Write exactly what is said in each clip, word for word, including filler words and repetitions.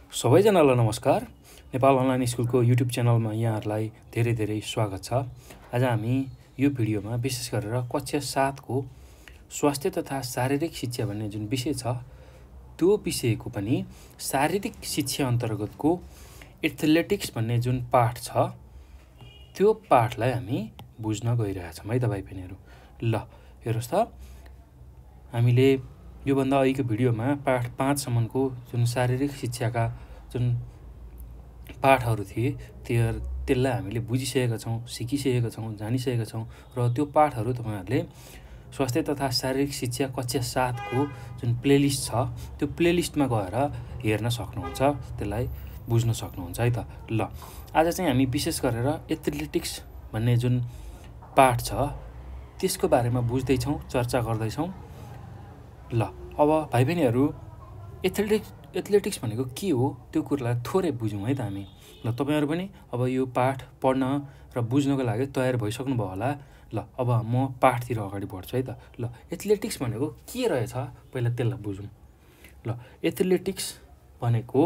सबैजनालाई नमस्कार। नेपाल अनलाइन स्कुलको युट्युब च्यानलमा यहाँहरूलाई धेरै धेरै स्वागत छ। आज हामी यो भिडियोमा विशेष गरेर कक्षा सातको स्वास्थ्य तथा शारीरिक शिक्षा भन्ने जुन विषय छ त्यो विषयको पनि शारीरिक शिक्षा अन्तर्गतको एथलेटिक्स भन्ने जुन पाठ छ त्यो पाठलाई हामी बुझ्न गइरहेछौँ है त भाइ बहिनीहरू। ल हेर्नुहोस् त, हामीले योभन्दा अघिको भिडियोमा पाठ पाँचसम्मको जुन शारीरिक शिक्षाका जुन पाठहरू थिए त्यो त्यसलाई हामीले बुझिसकेका छौँ, सिकिसकेका छौँ, जानिसकेका छौँ र त्यो पाठहरू तपाईँहरूले स्वास्थ्य तथा शारीरिक शिक्षा कक्षा सातको जुन प्लेलिस्ट छ त्यो प्लेलिस्टमा गएर हेर्न सक्नुहुन्छ, त्यसलाई बुझ्न सक्नुहुन्छ है त। ल आज चाहिँ हामी विशेष गरेर एथलेटिक्स भन्ने जुन पाठ छ त्यसको बारेमा बुझ्दैछौँ, चर्चा गर्दैछौँ। ल अब भाइ बहिनीहरू एथलेटिक्स एथलेटिक्स भनेको के हो त्यो कुरालाई थोरै बुझौँ है त हामी। ल तपाईँहरू पनि अब यो पाठ पढ्न र बुझ्नको लागि तयार भइसक्नु भयो होला। ल अब म पाठतिर अगाडि बढ्छु है त। ल एथलेटिक्स भनेको के रहेछ पहिला त्यसलाई बुझौँ। ल एथलेटिक्स भनेको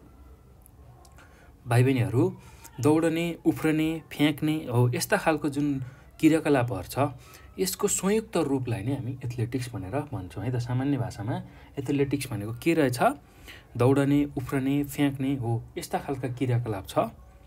भाइ बहिनीहरू दौडने, उफ्रने, फ्याँक्ने हो यस्ता खालको जुन क्रियाकलापहरू छ यसको संयुक्त रूपलाई नै हामी एथलेटिक्स भनेर भन्छौँ है त। सामान्य भाषामा एथलेटिक्स भनेको के रहेछ? दौडने, उफ्रने, फ्याँक्ने हो यस्ता खालका क्रियाकलाप छ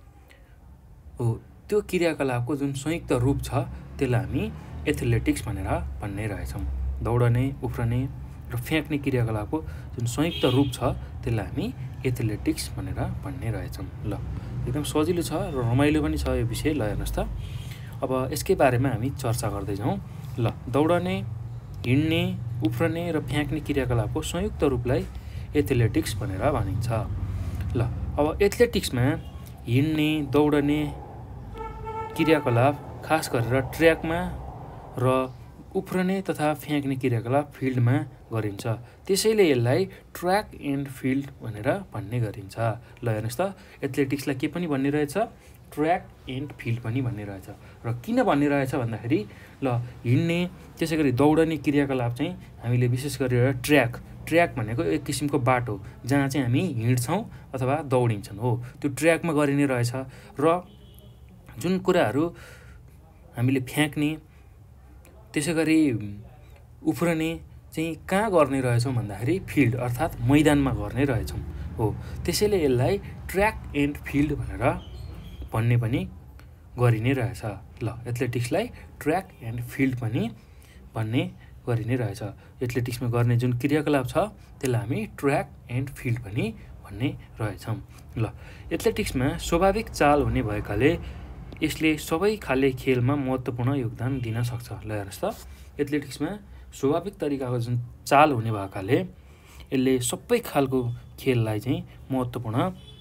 हो त्यो क्रियाकलापको जुन संयुक्त रूप छ त्यसलाई हामी एथलेटिक्स भनेर भन्ने रहेछौँ। दौडने, उफ्रने र फ्याँक्ने क्रियाकलापको जुन संयुक्त रूप छ त्यसलाई हामी एथलेटिक्स भनेर भन्ने रहेछौँ। ल एकदम सजिलो छ र रमाइलो पनि छ यो विषय। ल हेर्नुहोस् त, अब यसकै बारेमा हामी चर्चा गर्दै जाउँ। ल दौडने, हिँड्ने, उफ्रने र फ्याँक्ने क्रियाकलापको संयुक्त रूपलाई एथलेटिक्स भनेर भनिन्छ। ल अब एथलेटिक्समा हिँड्ने, दौडने क्रियाकलाप खास गरेर ट्र्याकमा र उफ्रने तथा फ्याँक्ने क्रियाकलाप फिल्डमा गरिन्छ। त्यसैले यसलाई ट्र्याक एन्ड फिल्ड भनेर भन्ने गरिन्छ। ल हेर्नुहोस् त, एथलेटिक्सलाई के पनि भन्ने रहेछ? ट्र्याक एन्ड फिल्ड पनि भन्ने रहेछ। र किन भन्ने रहेछ भन्दाखेरि ल हिँड्ने त्यसै गरी दौडने क्रियाकलाप चाहिँ हामीले विशेष गरेर ट्र्याक ट्र्याक भनेको एक किसिमको बाटो जहाँ चाहिँ हामी हिँड्छौँ अथवा दौडिन्छन् हो त्यो ट्र्याकमा गरिने रहेछ। र जुन कुराहरू हामीले फ्याँक्ने त्यसै गरी उफ्रने चाहिँ कहाँ गर्ने रहेछौँ भन्दाखेरि फिल्ड अर्थात् मैदानमा गर्ने रहेछौँ हो। त्यसैले यसलाई ट्र्याक एन्ड फिल्ड भनेर भन्ने पनि गरिने रहेछ। ल एथलेटिक्सलाई ट्र्याक एन्ड फिल्ड पनि भन्ने गरिने रहेछ। एथलेटिक्समा गर्ने जुन क्रियाकलाप छ त्यसलाई हामी ट्र्याक एन्ड फिल्ड पनि भन्ने रहेछौँ। ल एथलेटिक्समा स्वाभाविक चाल हुने भएकाले यसले सबै खाले खेलमा महत्त्वपूर्ण योगदान दिन सक्छ। ल हेर्नुहोस् त, एथलेटिक्समा स्वाभाविक तरिकाको जुन चाल हुने भएकाले यसले सबै खालको खेललाई चाहिँ महत्त्वपूर्ण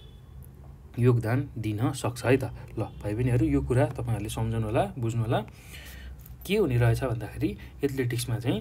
योगदान दिन सक्छ है त। ल भाइ बहिनीहरू यो कुरा तपाईँहरूले सम्झनु होला, बुझ्नु होला। के हुने रहेछ भन्दाखेरि एथलेटिक्समा चाहिँ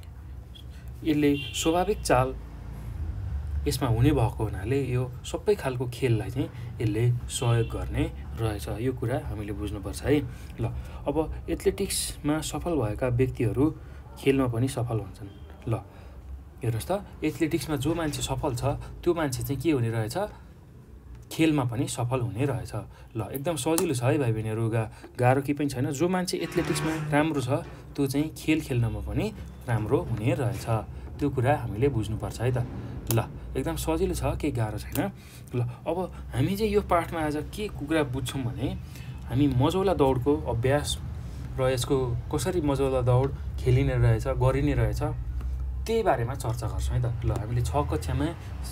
यसले स्वाभाविक चाल यसमा हुने भएको हुनाले यो सबै खालको खेललाई चाहिँ यसले सहयोग गर्ने रहेछ। यो कुरा हामीले बुझ्नुपर्छ है। ल अब एथलेटिक्समा सफल भएका व्यक्तिहरू खेलमा पनि सफल हुन्छन्। ल हेर्नुहोस् त, एथलेटिक्समा जो मान्छे सफल छ त्यो मान्छे चाहिँ के हुने रहेछ? खेलमा पनि सफल हुने रहेछ। ल एकदम सजिलो छ है भाइ बहिनीहरू, गा गाह्रो केही पनि छैन। जो मान्छे एथलेटिक्समा राम्रो छ त्यो चाहिँ खेल खेल्नमा पनि राम्रो हुने रहेछ। त्यो कुरा हामीले बुझ्नुपर्छ है त। ल एकदम सजिलो छ, केही गाह्रो छैन। ल अब हामी चाहिँ यो पाठमा आज के कुरा बुझ्छौँ भने हामी मजौला दौडको अभ्यास र यसको कसरी मजौला दौड खेलिने रहेछ, गरिने रहेछ त्यही बारेमा चर्चा गर्छौँ है त। ल हामीले छ कक्षामा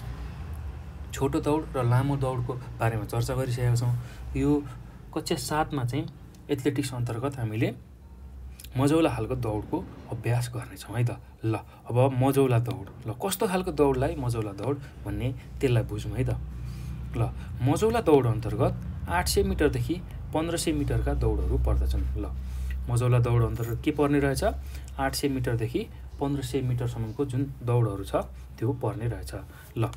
छोटो दौड र लामो दौडको बारेमा चर्चा गरिसकेका छौँ। यो कक्षा सातमा चाहिँ एथलेटिक्स अन्तर्गत हामीले मजौला खालको दौडको अभ्यास गर्नेछौँ है त। ल अब मजौला दौड, ल कस्तो खालको दौडलाई मजौला दौड भन्ने त्यसलाई बुझौँ है त। ल मजौला दौड अन्तर्गत आठ सय मिटरदेखि पन्ध्र सय मिटरका दौडहरू पर्दछन्। ल मजौला दौड अन्तर्गत के पर्ने रहेछ? आठ सय मिटरदेखि पन्ध्र सय मिटरसम्मको जुन दौडहरू छ त्यो पर्ने रहेछ। ल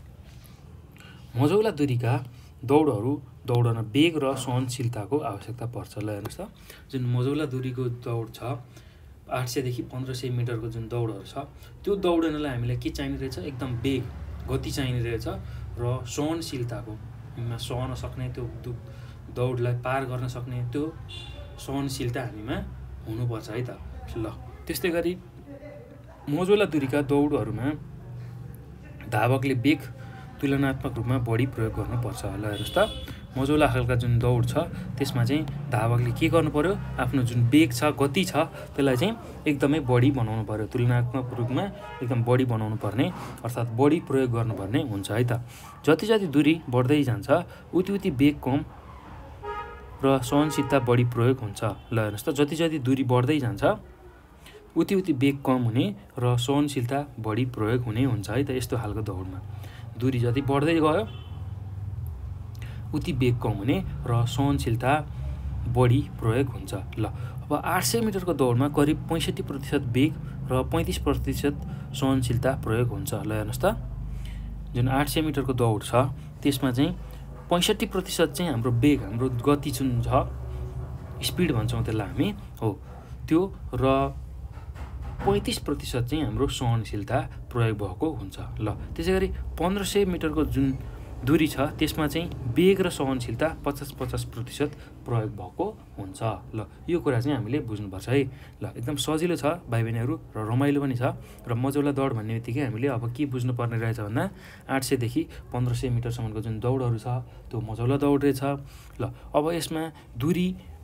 मजौला दूरीका दौडहरू दौडन वेग र सहनशीलताको आवश्यकता पर्छ। ल हेर्नुहोस् त, जुन मजौला दूरीको दौड छ आठ सयदेखि पन्ध्र सय मिटरको जुन दौडहरू छ त्यो दौडनलाई हामीलाई के चाहिने रहेछ? एकदम वेग, गति चाहिने रहेछ र सहनशीलताको हामीमा सहन सक्ने त्यो दौडलाई पार गर्न सक्ने त्यो सहनशीलता हामीमा हुनुपर्छ है त। ल त्यस्तै गरी मझौला दूरीका दौडहरूमा धावकले वेग तुलनात्मक रूपमा बढी प्रयोग गर्नुपर्छ। ल हेर्नुहोस् त, मझौला खालका जुन दौड छ त्यसमा चाहिँ धावकले के गर्नु पर्यो, आफ्नो जुन वेग छ, गति छ, त्यसलाई चाहिँ एकदमै बढी बनाउनु पर्यो, तुलनात्मक रूपमा एकदम बढी बनाउनु पर्ने अर्थात् बढी प्रयोग गर्नुपर्ने हुन्छ है त। जति जति दूरी बढ्दै जान्छ उति उति वेग कम र सहनशीलता बढी प्रयोग हुन्छ। ल हेर्नुहोस् त, जति जति दूरी बढ्दै जान्छ उति उति वेग कम हुने र सहनशीलता बढी प्रयोग हुने हुन्छ है त। यस्तो खालको दौडमा दूरी जति बढ्दै गयो उति वेग कम हुने र सहनशीलता बढी प्रयोग हुन्छ। ल अब आठ सय मिटरको दौडमा करिब पैँसठी प्रतिशत वेग र पैँतिस प्रतिशत सहनशीलता प्रयोग हुन्छ। ल हेर्नुहोस् त, जुन आठ सय मिटरको दौड छ त्यसमा चाहिँ पैँसठी प्रतिशत चाहिँ हाम्रो वेग, हाम्रो गति जुन छ, स्पिड भन्छौँ त्यसलाई हामी, हो त्यो, र पैँतिस प्रतिशत चाहिँ हाम्रो सहनशीलता प्रयोग भएको हुन्छ। ल त्यसै गरी पन्ध्र सय मिटरको जुन दूरी छ त्यसमा चाहिँ वेग र सहनशीलता पचास पचास प्रतिशत प्रयोग भएको हुन्छ। ल यो कुरा चाहिँ हामीले बुझ्नुपर्छ है। ल एकदम सजिलो छ भाइ बहिनीहरू र रमाइलो पनि छ। र मझौला दौड भन्ने बित्तिकै हामीले अब के बुझ्नुपर्ने रहेछ भन्दा आठ सयदेखि पन्ध्र सय मिटरसम्मको जुन दौडहरू छ त्यो मझौला दौड रहेछ। ल अब यसमा दूरी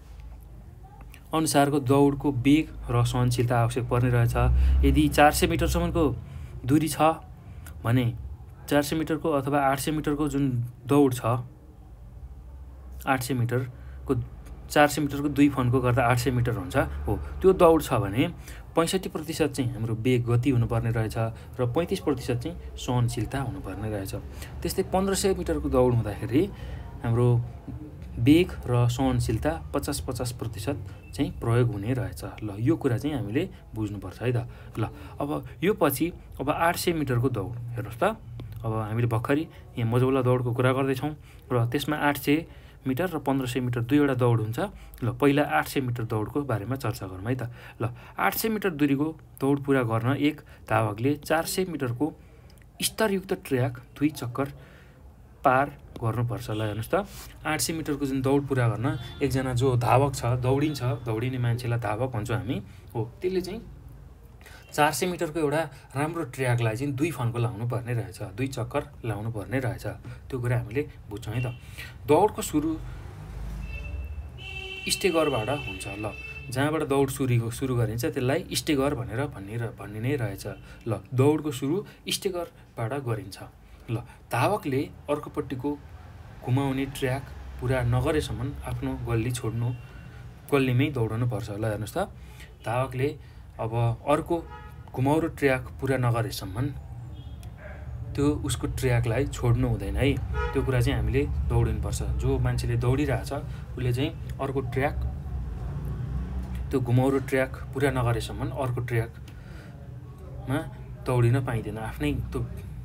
अनुसारको दौडको वेग र सहनशीलता आवश्यक पर्ने रहेछ। यदि चार सय मिटरसम्मको दूरी छ भने चार सय मिटरको अथवा आठ सय मिटरको जुन दौड छ, आठ सय मिटरको चार सय मिटरको दुई फन्को गर्दा आठ सय मिटर हुन्छ, हो त्यो दौड छ भने पैँसठी प्रतिशत चाहिँ हाम्रो वेग गति हुनुपर्ने रहेछ र पैँतिस प्रतिशत चाहिँ सहनशीलता हुनुपर्ने रहेछ। त्यस्तै पन्ध्र सय मिटरको दौड हुँदाखेरि हाम्रो वेग र सहनशीलता पचास पचास प्रतिशत चाहिँ प्रयोग हुने रहेछ। ल यो कुरा चाहिँ हामीले बुझ्नुपर्छ है त। ल अब यो पछि अब आठ सय मिटरको दौड हेर्नुहोस् त, अब हामीले भर्खरै यहाँ मझौला दौडको कुरा गर्दैछौँ र त्यसमा आठ सय मिटर र पन्ध्र सय मिटर दुईवटा दौड हुन्छ। ल पहिला आठ सय मिटर दौडको बारेमा चर्चा गरौँ है त। ल आठ सय मिटर दूरीको दौड पुरा गर्न एक धावकले चार सय मिटरको स्तरयुक्त ट्र्याक दुई चक्कर पार गर्नुपर्छ। ल हेर्नुहोस् त, आठ सय मिटरको जुन दौड पुरा गर्न एकजना जो धावक छ, दौडिन्छ, दौडिने मान्छेलाई धावक भन्छौँ हामी, हो त्यसले चाहिँ चार सय मिटरको एउटा राम्रो ट्र्याकलाई चाहिँ दुई फन्को लाउनु पर्ने रहेछ, दुई चक्कर लाउनु पर्ने रहेछ। त्यो कुरा हामीले बुझ्छौँ है त। दौडको सुरु स्टेगरबाट हुन्छ। ल जहाँबाट दौड सुरु सुरु गरिन्छ त्यसलाई स्टेगर भनेर भन्ने भन्ने नै रहेछ। ल दौडको सुरु स्टेगरबाट गरिन्छ। ल धावकले अर्कोपट्टिको घुमाउने ट्र्याक पुरा नगरेसम्म आफ्नो गल्ली छोड्नु, गल्लीमै दौडनुपर्छ। ल हेर्नुहोस् त, धावकले अब अर्को घुमाउरो ट्र्याक पुरा नगरेसम्म त्यो उसको ट्र्याकलाई छोड्नु हुँदैन है। त्यो कुरा चाहिँ हामीले दौडिनुपर्छ। जो मान्छेले दौडिरहेछ उसले चाहिँ अर्को ट्र्याक, त्यो घुमाउरो ट्र्याक पुरा नगरेसम्म अर्को ट्र्याकमा दौडिन पाइँदैन। आफ्नै त्यो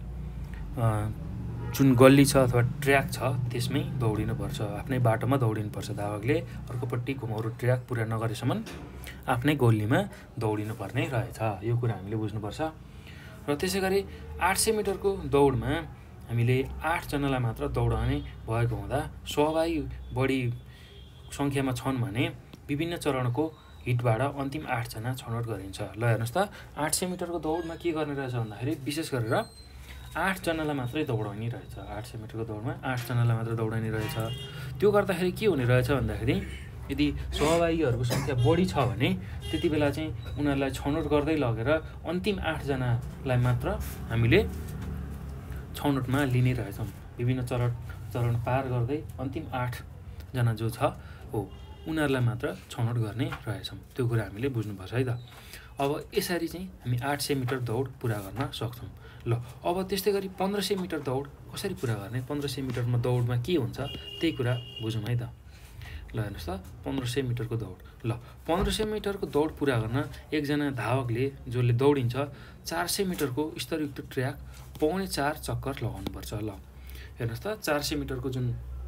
जुन गल्ली छ अथवा ट्र्याक छ त्यसमै दौडिनुपर्छ, आफ्नै बाटोमा दौडिनुपर्छ। धावकले अर्कोपट्टि घुमाउरो ट्र्याक पुरा नगरेसम्म आफ्नै गल्लीमा दौडिनु पर्ने रहेछ। यो कुरा हामीले बुझ्नुपर्छ। र त्यसै गरी आठ सय मिटरको दौडमा हामीले आठजनालाई मात्र दौडाउने भएको हुँदा सहभागी बढी सङ्ख्यामा छन् भने विभिन्न चरणको हिटबाट अन्तिम आठजना छनौट गरिन्छ। ल हेर्नुहोस् त, आठ सय मिटरको दौडमा के गर्ने रहेछ भन्दाखेरि विशेष गरेर आठजनालाई मात्रै दौडाउने रहेछ। आठ सय मिटरको दौडमा आठजनालाई मात्र दौडाउने रहेछ। त्यो गर्दाखेरि के हुने रहेछ भन्दाखेरि यदि सहभागीहरूको सङ्ख्या बढी छ भने त्यति बेला चाहिँ उनीहरूलाई छनौट गर्दै लगेर अन्तिम आठजनालाई मात्र हामीले छनौटमा लिने रहेछौँ। विभिन्न चरण चरण पार गर्दै अन्तिम आठजना जो छ हो उनीहरूलाई मात्र छनौट गर्ने रहेछौँ। त्यो कुरा हामीले बुझ्नुपर्छ है त। अब यसरी चाहिँ हामी आठ सय मिटर दौड पुरा गर्न सक्छौँ। ल अब त्यस्तै गरी पन्ध्र सय मिटर दौड कसरी पुरा गर्ने, पन्ध्र सय मिटरमा दौडमा के हुन्छ त्यही कुरा बुझौँ है त। ल हेर्नुहोस् त, पन्ध्र सय मिटरको दौड। ल पन्ध्र सय मिटरको दौड पुरा गर्न एकजना धावकले जसले दौडिन्छ चार सय मिटरको स्तरयुक्त ट्र्याक पौने चार चक्कर लगाउनुपर्छ। ल हेर्नुहोस् त, चार सय मिटरको जुन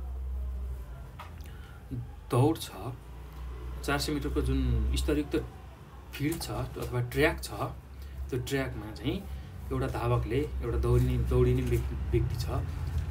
दौड छ, चार सय मिटरको जुन स्तरयुक्त फिल्ड छ अथवा ट्र्याक छ, त्यो ट्र्याकमा चाहिँ एउटा धावकले, एउटा दौडिने दौडिने व्यक्ति छ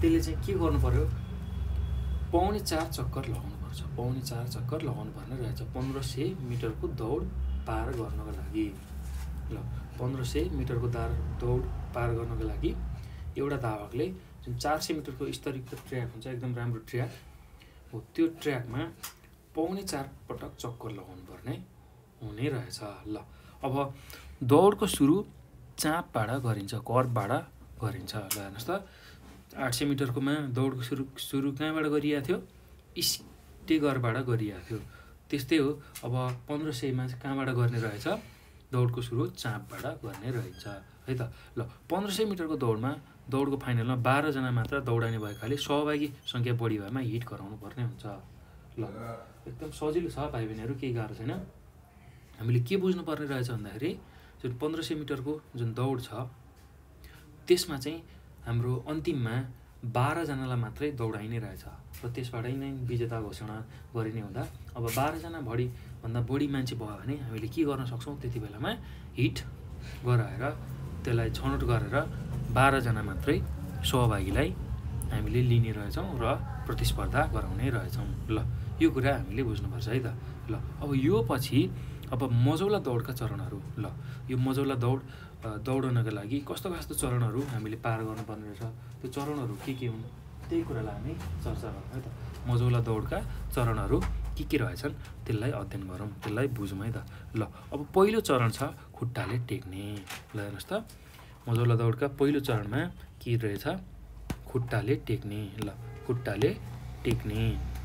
त्यसले चाहिँ के गर्नु पर्यो, पौने चार चक्कर लगाउनु पर्छ, पौने चार चक्कर लगाउनु पर्ने रहेछ पन्ध्र सय मिटरको दौड पार गर्नको लागि। ल पन्ध्र सय मिटरको दार दौड पार गर्नको लागि एउटा धावकले जुन चार सय मिटरको स्तरयुक्त ट्र्याक हुन्छ, एकदम राम्रो ट्र्याक हो, त्यो ट्र्याकमा पौने चार पटक चक्कर लगाउनु पर्ने हुने रहेछ। ल अब दौडको सुरु चापबाट गरिन्छ, कर्बबाट गरिन्छ। ल हेर्नुहोस् त, आठ सय मिटरकोमा दौडको सुरु सुरु कहाँबाट गरिएको थियो, स्टेगरबाट गरिएको थियो। त्यस्तै हो अब पन्ध्र सयमा चाहिँ कहाँबाट गर्ने रहेछ, दौडको सुरु चापबाट गर्ने रहेछ है त। ल पन्ध्र सय मिटरको दौडमा दौडको फाइनलमा बाह्रजना मात्र दौडाने भएकाले सहभागी सङ्ख्या बढी भएमा हिट गराउनु पर्ने हुन्छ। ल एकदम सजिलो छ भाइ बहिनीहरू, केही गाह्रो छैन। हामीले के बुझ्नुपर्ने रहेछ भन्दाखेरि जुन पन्ध्र सय मिटरको जुन दौड छ त्यसमा चाहिँ हाम्रो अन्तिममा बाह्रजनालाई मात्रै दौडाइने रहेछ र त्यसबाटै नै विजेता घोषणा गरिने हुँदा अब बाह्रजना बढी भन्दा बढी मान्छे भयो भने हामीले के गर्न सक्छौँ, त्यति बेलामा हिट गराएर त्यसलाई छनौट गरेर बाह्रजना मात्रै सहभागीलाई हामीले लिने रहेछौँ र प्रतिस्पर्धा गराउने रहेछौँ। ल यो कुरा हामीले बुझ्नुपर्छ है त। ल अब यो पछि अब मजौला दौडका चरणहरू। ल यो मजौला दौड दौडनका लागि कस्तो कस्तो चरणहरू हामीले पार गर्नुपर्ने रहेछ, त्यो चरणहरू के के हुन् त्यही कुरालाई हामी चर्चा गरौँ है त। मजौला दौडका चरणहरू के के रहेछन् त्यसलाई अध्ययन गरौँ, त्यसलाई बुझौँ है त। ल अब पहिलो चरण छ खुट्टाले टेक्ने। ल हेर्नुहोस् त, मजौला दौडका पहिलो चरणमा के रहेछ, खुट्टाले टेक्ने। ल खुट्टाले टेक्ने।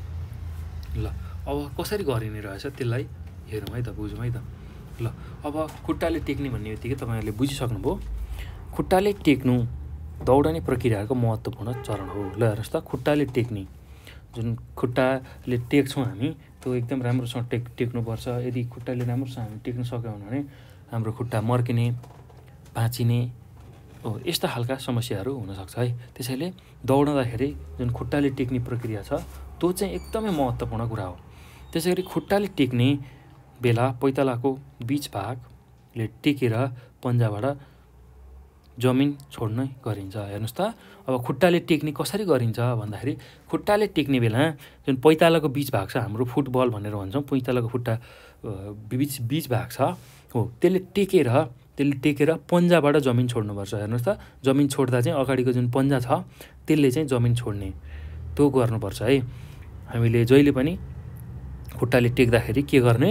ल अब कसरी गरिने रहेछ त्यसलाई हेरौँ है त, बुझौँ है त। ल अब खुट्टाले टेक्ने भन्ने बित्तिकै तपाईँहरूले बुझिसक्नुभयो, खुट्टाले टेक्नु दौडने प्रक्रियाको महत्त्वपूर्ण चरण हो। ल हेर्नुहोस् त, खुट्टाले टेक्ने, जुन खुट्टाले टेक्छौँ हामी त्यो एकदम राम्रोसँग टेक टेक्नुपर्छ। यदि खुट्टाले राम्रोसँग हामी टेक्न सक्यौँ भने हाम्रो खुट्टा मर्किने, भाँचिने हो यस्ता खालका समस्याहरू हुनसक्छ है। त्यसैले दौडँदाखेरि जुन खुट्टाले टेक्ने प्रक्रिया छ त्यो चाहिँ एकदमै महत्त्वपूर्ण कुरा हो। त्यसै गरी खुट्टाले टेक्ने बेला पैतालाको बिच भागले टेकेर पन्जाबाट जमिन छोड्न गरिन्छ। हेर्नुहोस् त, अब खुट्टाले टेक्ने कसरी गरिन्छ भन्दाखेरि खुट्टाले टेक्ने बेला जुन पैतालाको बिच भाग छ, हाम्रो फुटबल भनेर भन्छौँ, पैतालाको खुट्टा बिच बिच भाग छ हो, त्यसले टेकेर त्यसले टेकेर पन्जाबाट जमिन छोड्नुपर्छ। हेर्नुहोस् त, जमिन छोड्दा चाहिँ अगाडिको जुन पन्जा छ त्यसले चाहिँ जमिन छोड्ने त्यो गर्नुपर्छ है। हामीले जहिले पनि खुट्टाले टेक्दाखेरि के गर्ने,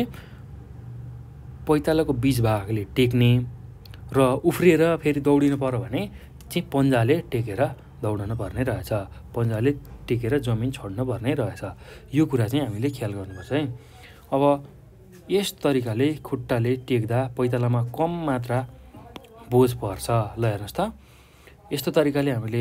पैतालाको बिच भागले टेक्ने र उफ्रिएर फेरि दौडिनु पर्यो भने चाहिँ पन्जाले टेकेर दौडनु पर्ने रहेछ, पन्जाले टेकेर जमिन छोड्नु पर्ने रहेछ। यो कुरा चाहिँ हामीले ख्याल गर्नुपर्छ है। अब यस तरिकाले खुट्टाले टेक्दा पैतालामा कम मात्रा बोझ पर्छ। ल हेर्नुहोस् त, यस्तो तरिकाले हामीले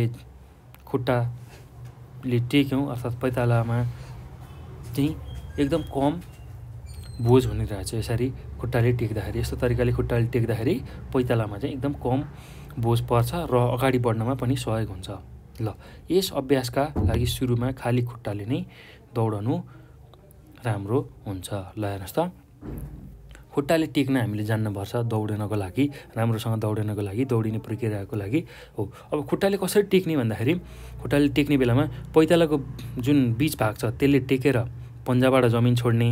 खुट्टाले टेक्यौँ अर्थात् पैतालामा चाहिँ एकदम कम बोझ हुने रहेछ। यसरी खुट्टाले टेक्दाखेरि, यस्तो तरिकाले खुट्टाले टेक्दाखेरि पैतालामा चाहिँ एकदम कम बोझ पर्छ र अगाडि बढ्नमा पनि सहयोग हुन्छ। ल यस अभ्यासका लागि सुरुमा खाली खुट्टाले नै दौडनु राम्रो हुन्छ। ल हेर्नुहोस् त, खुट्टाले टेक्न हामीले जान्नुपर्छ दौडिनको लागि, राम्रोसँग दौडिनको लागि, दौडिने प्रक्रियाको लागि हो। अब खुट्टाले कसरी टेक्ने भन्दाखेरि खुट्टाले टेक्ने बेलामा पैतालाको जुन बिच भाग छ त्यसले टेकेर पन्जाबाट जमिन छोड्ने,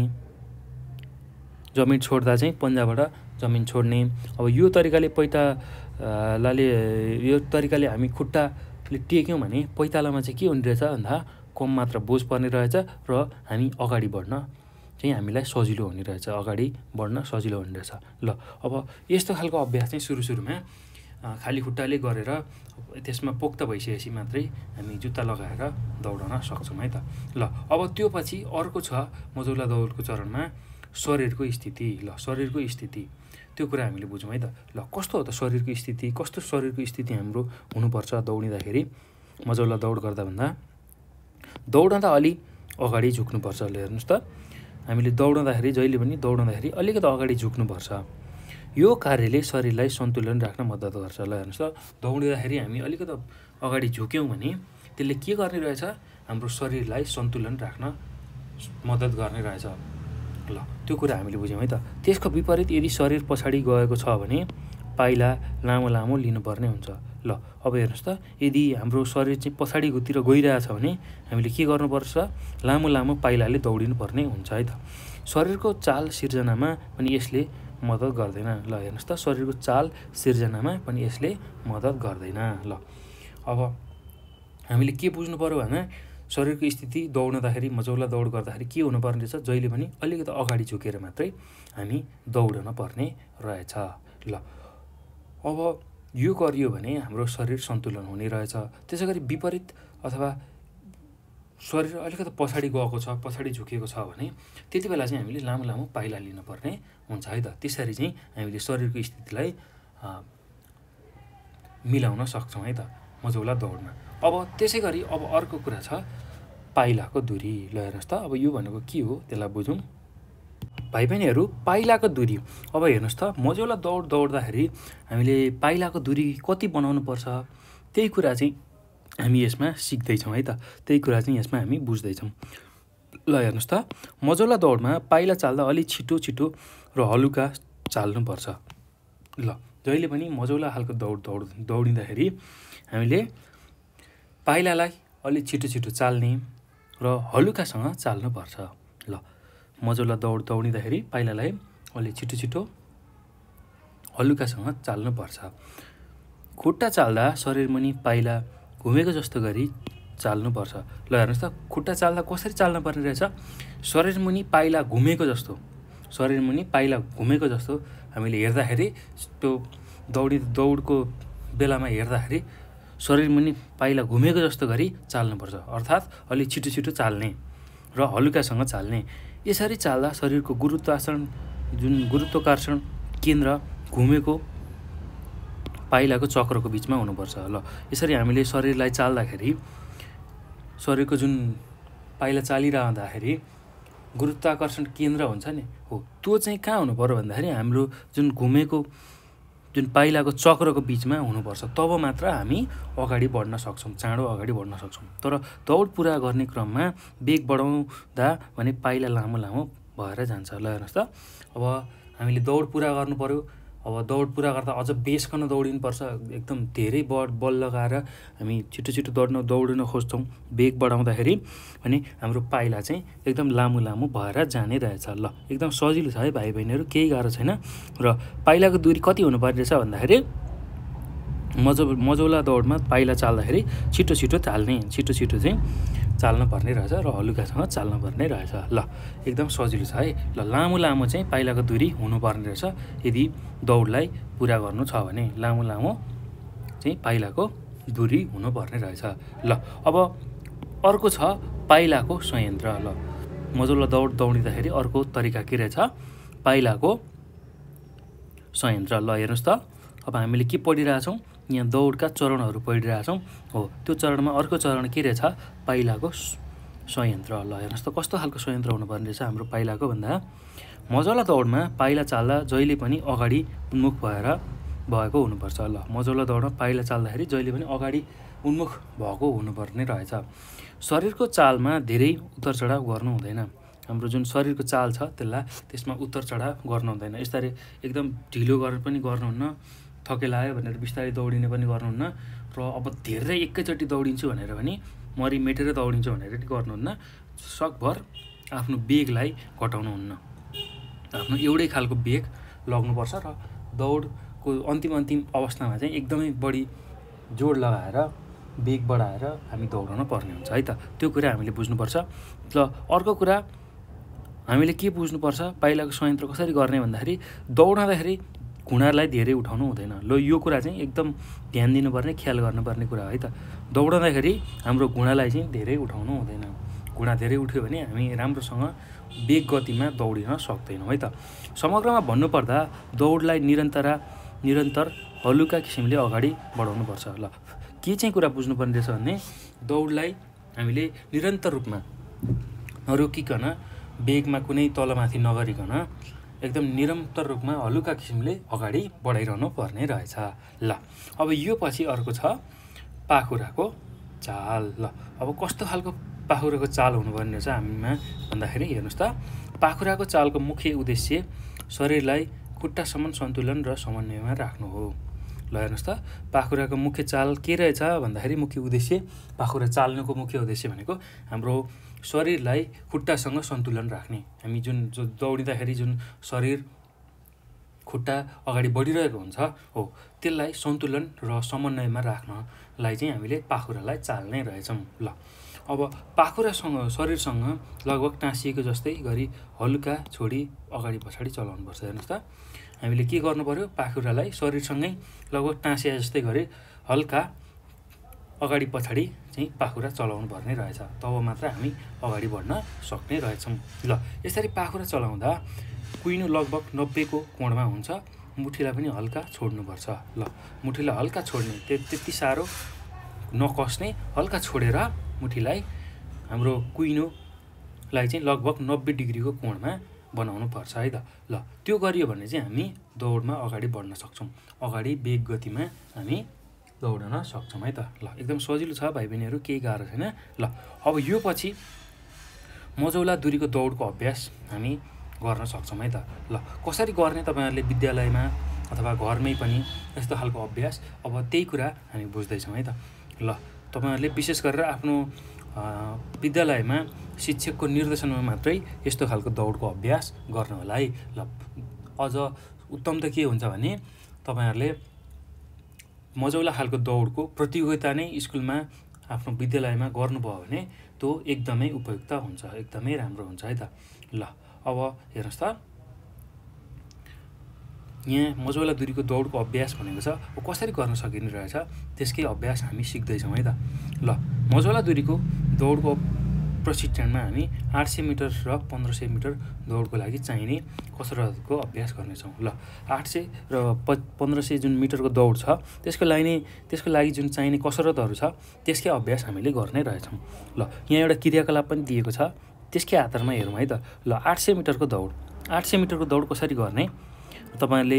जमिन छोड्दा चाहिँ पन्जाबाट जमिन छोड्ने। अब यो तरिकाले पैतालाले यो तरिकाले हामी खुट्टाले टेक्यौँ भने पैतालामा चाहिँ के हुने रहेछ भन्दा कम मात्रा बोझ पर्ने रहेछ र हामी अगाडि बढ्न चाहिँ हामीलाई सजिलो हुने रहेछ, अगाडि बढ्न सजिलो हुने रहेछ। ल अब यस्तो खालको अभ्यास चाहिँ सुरु सुरुमा खाली खुट्टाले गरेर त्यसमा पोख्त भइसकेपछि मात्रै हामी जुत्ता लगाएर दौडन सक्छौँ है त। ल अब त्यो पछि अर्को छ मजौला दौडको चरणमा शरीरको स्थिति। ल शरीरको स्थिति त्यो कुरा हामीले बुझौँ है त। ल कस्तो हो त शरीरको स्थिति, कस्तो शरीरको स्थिति हाम्रो हुनुपर्छ दौडिँदाखेरि, मजौला दौड गर्दा भन्दा दौडँदा अलि अगाडि झुक्नुपर्छ। ल हेर्नुहोस् त, हामीले दौडँदाखेरि जहिले पनि दौडँदाखेरि अलिकति अगाडि झुक्नुपर्छ। यो कार्यले शरीरलाई सन्तुलन राख्न मद्दत गर्छ। ल हेर्नुहोस् त, दौडिँदाखेरि हामी अलिकति अगाडि झुक्यौँ भने त्यसले के गर्ने रहेछ, हाम्रो शरीरलाई सन्तुलन राख्न मद्दत गर्ने रहेछ। ल त्यो कुरा हामीले बुझ्यौँ है त। त्यसको विपरीत यदि शरीर पछाडि गएको छ भने पाइला लामो लामो लिनुपर्ने हुन्छ। ल ल अब हेर्नुहोस् त, यदि हाम्रो शरीर चाहिँ पछाडितिर गइरहेछ भने हामीले के गर्नुपर्छ, लामो लामो पाइलाले दौडिनु पर्ने हुन्छ है त। शरीरको चाल सिर्जनामा पनि यसले मद्दत गर्दैन। ल हेर्नुहोस् त, शरीरको चाल सिर्जनामा पनि यसले मद्दत गर्दैन। ल अब हामीले के बुझ्नु पर्यो भने शरीरको स्थिति दौड्दाखेरि, मजौला दौड गर्दाखेरि के हुनुपर्ने रहेछ, जहिले पनि अलिकति अगाडि झुकेर मात्रै हामी दौडन पर्ने रहेछ। ल अब यो गरियो भने हाम्रो शरीर सन्तुलन हुने रहेछ। त्यसै गरी विपरीत अथवा शरीर अलिकति पछाडि गएको छ, पछाडि झुकेको छ भने त्यति बेला चाहिँ हामीले लामो लामो पाइला लिनुपर्ने हुन्छ है त। त्यसरी चाहिँ हामीले शरीरको स्थितिलाई मिलाउन सक्छौँ है त मजौला दौडमा। अब त्यसै गरी अब अर्को कुरा छ पाइलाको दूरी। ल हेर्नुहोस् त, अब यो भनेको के हो त्यसलाई बुझौँ। भाइ बहिनीहरू, पाइलाको दूरी। अब हेर्नुहोस् त, मजौला दौड दौड्दाखेरि हामीले पाइलाको दूरी कति बनाउनु पर्छ त्यही कुरा चाहिँ हामी यसमा सिक्दैछौँ है त। त्यही कुरा चाहिँ यसमा हामी बुझ्दैछौँ। ल हेर्नुहोस् त, मजौला दौडमा पाइला चाल्दा अलिक छिटो छिटो र हलुका चाल्नुपर्छ। ल जहिले पनि मजौला खालको दौड दौड दौडिँदाखेरि हामीले पाइलालाई अलिक छिटो छिटो चाल्ने र हलुकासँग चाल्नुपर्छ। ल मजौला दौड दौडिँदाखेरि पाइलालाई अलिक छिटो छिटो हलुकासँग चाल्नुपर्छ। खुट्टा चाल्दा शरीरमुनि पाइला घुमेको जस्तो गरी चाल्नुपर्छ। ल हेर्नुहोस् त, खुट्टा चाल्दा कसरी चाल्न पर्ने रहेछ, शरीरमुनि पाइला घुमेको जस्तो, शरीरमुनि पाइला घुमेको जस्तो हामीले हेर्दाखेरि, त्यो दौडी दौडको बेलामा हेर्दाखेरि शरीरमुनि पाइला घुमेको जस्तो गरी चाल्नुपर्छ। अर्थात् अलिक छिटो छिटो चाल्ने र हलुकासँग चाल्ने। यसरी चाल्दा शरीरको गुरुत्वाकर्षण जुन गुरुत्वाकर्षण केन्द्र घुमेको पाइलाको चक्रको बिचमा हुनुपर्छ। ल यसरी हामीले शरीरलाई चाल्दाखेरि, शरीरको जुन पाइला चालिरहँदाखेरि गुरुत्वाकर्षण केन्द्र हुन्छ नि, हो त्यो चाहिँ कहाँ हुनु पर्यो भन्दाखेरि हाम्रो जुन घुमेको जुन पाइलाको चक्रको बिचमा हुनुपर्छ। तब मात्र हामी अगाडि बढ्न सक्छौँ, चाँडो अगाडि बढ्न सक्छौँ। तर दौड पुरा गर्ने क्रममा वेग बढाउँदा भने पाइला लामो लामो भएर जान्छ। ल हेर्नुहोस् त, अब हामीले दौड पुरा गर्नु पर्यो। अब दौड पुरा गर्दा अझ बेसकन दौडिनुपर्छ। एकदम धेरै बल बल लगाएर हामी छिटो छिटो दौड्न दौडिन खोज्छौँ वेग बढाउँदाखेरि भने हाम्रो पाइला चाहिँ एकदम लामो लामो भएर जाने रहेछ। ल एकदम सजिलो छ है भाइ बहिनीहरू, केही गाह्रो छैन। र पाइलाको दूरी कति हुनुपर्ने रहेछ भन्दाखेरि मजौ मजौला दौडमा पाइला चाल्दाखेरि छिटो छिटो चाल्ने, छिटो छिटो चाहिँ चाल्न पर्ने रहेछ र हलुकासँग चाल्न पर्ने रहेछ। ल एकदम सजिलो छ है। ल लामो लामो चाहिँ पाइलाको दूरी हुनुपर्ने रहेछ यदि दौडलाई पुरा गर्नु छ भने। लामो लामो चाहिँ पाइलाको दूरी हुनुपर्ने रहेछ। ल अब अर्को छ पाइलाको संयन्त्र। ल मजौला दौड दौडिँदाखेरि अर्को तरिका के रहेछ, पाइलाको संयन्त्र। ल हेर्नुहोस् त, अब हामीले के पढिरहेछौँ, यहाँ दौडका चरणहरू पढिरहेछौँ। हो त्यो चरणमा अर्को चरण के रहेछ, पाइलाको संयन्त्र। ल हेर्नुहोस् त, कस्तो खालको संयन्त्र हुनुपर्ने रहेछ हाम्रो पाइलाको भन्दा, मजौला दौडमा पाइला चाल्दा जहिले पनि अगाडि उन्मुख भएर भएको हुनुपर्छ। ल मजौला दौडमा पाइला चाल्दाखेरि जहिले पनि अगाडि उन्मुख भएको हुनुपर्ने रहेछ। शरीरको चालमा धेरै उतार चढाव गर्नु हुँदैन। हाम्रो जुन शरीरको चाल छ त्यसलाई त्यसमा उतार चढाव गर्नु हुँदैन। यसरी एकदम ढिलो गरेर पनि गर्नुहुन्न, थके लाग्यो भनेर बिस्तारै दौडिने पनि गर्नुहुन्न, र अब धेरै एकैचोटि दौडिन्छु भनेर पनि मरि मेटेर दौडिन्छु भनेर गर्नुहुन्न। सकभर आफ्नो वेगलाई घटाउनुहुन्न, आफ्नो एउटै खालको वेग लाग्नुपर्छ र दौडको अन्तिम अन्तिम अवस्थामा चाहिँ एकदमै बढी जोड लगाएर वेग बढाएर हामी दौडन पर्ने हुन्छ है त। त्यो कुरा हामीले बुझ्नुपर्छ। ल अर्को कुरा हामीले के बुझ्नुपर्छ, पाइलाको संयन्त्र कसरी गर्ने भन्दाखेरि दौडँदाखेरि घुँडालाई धेरै उठाउनु हुँदैन। ल यो कुरा चाहिँ एकदम ध्यान दिनुपर्ने, ख्याल गर्नुपर्ने कुरा है त। दौडँदाखेरि हाम्रो घुँडालाई चाहिँ धेरै उठाउनु हुँदैन। घुँडा धेरै उठ्यो भने हामी राम्रोसँग वेग गतिमा दौडिन सक्दैनौँ है त। समग्रमा भन्नुपर्दा दौडलाई निरन्तर निरन्तर हलुका किसिमले अगाडि बढाउनुपर्छ। ल के चाहिँ कुरा बुझ्नुपर्ने रहेछ भने दौडलाई हामीले निरन्तर रूपमा नरोकिकन, वेगमा कुनै तलमाथि नगरिकन एकदम निरन्तर रूपमा हलुका किसिमले अगाडि बढाइरहनु पर्ने रहेछ। ल अब यो पछि अर्को छ पाखुराको चाल। ल अब कस्तो खालको पाखुराको चाल हुनुपर्ने रहेछ हामीमा भन्दाखेरि हेर्नुहोस् त, पाखुराको चालको मुख्य उद्देश्य शरीरलाई खुट्टासम्म सन्तुलन र समन्वयमा राख्नु हो। ल ल हेर्नुहोस् त पाखुराको मुख्य चाल के रहेछ भन्दाखेरि मुख्य उद्देश्य पाखुरा चाल्नुको मुख्य उद्देश्य भनेको हाम्रो शरीरलाई खुट्टासँग सन्तुलन राख्ने। हामी जुन जो दौडिँदाखेरि जुन शरीर खुट्टा अगाडि बढिरहेको हुन्छ हो त्यसलाई सन्तुलन र समन्वयमा राख्नलाई चाहिँ हामीले पाखुरालाई चाल्नै रहेछौँ। ल अब पाखुरासँग शरीरसँग लगभग टाँसिएको जस्तै गरी हल्का छोडी अगाडि पछाडि चलाउनुपर्छ। हेर्नुहोस् त हामीले के गर्नु पर्यो पाखुरालाई शरीरसँगै लगभग टाँसिए जस्तै गरी हल्का अगाडि पछाडि चाहिँ पाखुरा चलाउनु पर्ने रहेछ, तब मात्र हामी अगाडि बढ्न सक्ने रहेछौँ। ल यसरी पाखुरा चलाउँदा कुइनो लगभग नब्बेको कोणमा हुन्छ, मुठीलाई पनि हल्का छोड्नुपर्छ। ल मुठीलाई हल्का छोड्ने, त्यति साह्रो नकस्ने, हल्का छोडेर मुठीलाई हाम्रो कुइनोलाई चाहिँ लगभग नब्बे डिग्रीको कोणमा बनाउनु पर्छ है त। ल त्यो गरियो भने चाहिँ हामी दौडमा अगाडि बढ्न सक्छौँ, अगाडि वेग गतिमा हामी दौडन सक्छौँ है त। ल एकदम सजिलो छ भाइ बहिनीहरू, केही गाह्रो छैन। ल अब यो पछि मझौला दूरीको दौडको अभ्यास हामी गर्न सक्छौँ है त। ल कसरी गर्ने तपाईँहरूले विद्यालयमा अथवा घरमै पनि यस्तो खालको अभ्यास, अब त्यही कुरा हामी बुझ्दैछौँ है त। ल तपाईँहरूले विशेष गरेर आफ्नो विद्यालयमा शिक्षकको निर्देशनमा मात्रै यस्तो खालको दौडको अभ्यास गर्नु होला है। ल अझ उत्तम त के हुन्छ भने तपाईँहरूले मझौला खालको दौडको प्रतियोगिता नै स्कुलमा आफ्नो विद्यालयमा गर्नुभयो भने त्यो एकदमै उपयुक्त हुन्छ, एकदमै राम्रो हुन्छ है त। ल अब हेर्नुहोस् त यहाँ मझौला दूरीको दौडको अभ्यास भनेको छ, कसरी गर्न सकिने रहेछ त्यसकै अभ्यास हामी सिक्दैछौँ है त। ल मझौला दूरीको दौडको प्रशिक्षणमा हामी आठ सय मिटर र पन्ध्र सय मिटर दौडको लागि चाहिने कसरतको अभ्यास गर्नेछौँ। ल आठ सय र प पन्ध्र सय जुन मिटरको दौड छ त्यसको लागि नै त्यसको लागि जुन चाहिने कसरतहरू छ त्यसकै अभ्यास हामीले गर्नै रहेछौँ। ल यहाँ एउटा क्रियाकलाप पनि दिएको छ, त्यसकै आधारमा हेरौँ है त। ल आठ सय मिटरको दौड, आठ सय मिटरको दौड कसरी गर्ने, तपाईँहरूले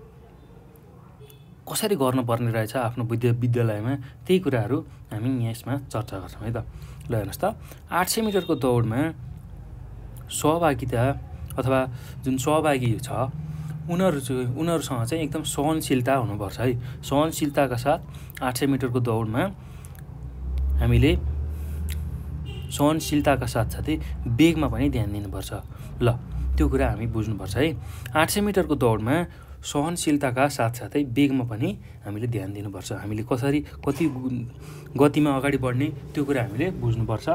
कसरी गर्नुपर्ने रहेछ आफ्नो विद्या विद्यालयमा त्यही कुराहरू हामी यसमा चर्चा गर्छौँ है त। ल हेर्नुहोस् त आठ सय मिटरको दौडमा सहभागिता अथवा जुन सहभागी छ उनीहरू चाहिँ उनीहरूसँग चाहिँ एकदम सहनशीलता हुनुपर्छ है। सहनशीलताका साथ आठ सय मिटरको दौडमा हामीले सहनशीलताका साथसाथै वेगमा पनि ध्यान दिनुपर्छ। ल त्यो कुरा हामी बुझ्नुपर्छ है। आठ सय मिटरको दौडमा सहनशीलताका साथसाथै वेगमा पनि हामीले ध्यान दिनुपर्छ। हामीले कसरी कति गतिमा अगाडि बढ्ने त्यो कुरा हामीले बुझ्नुपर्छ।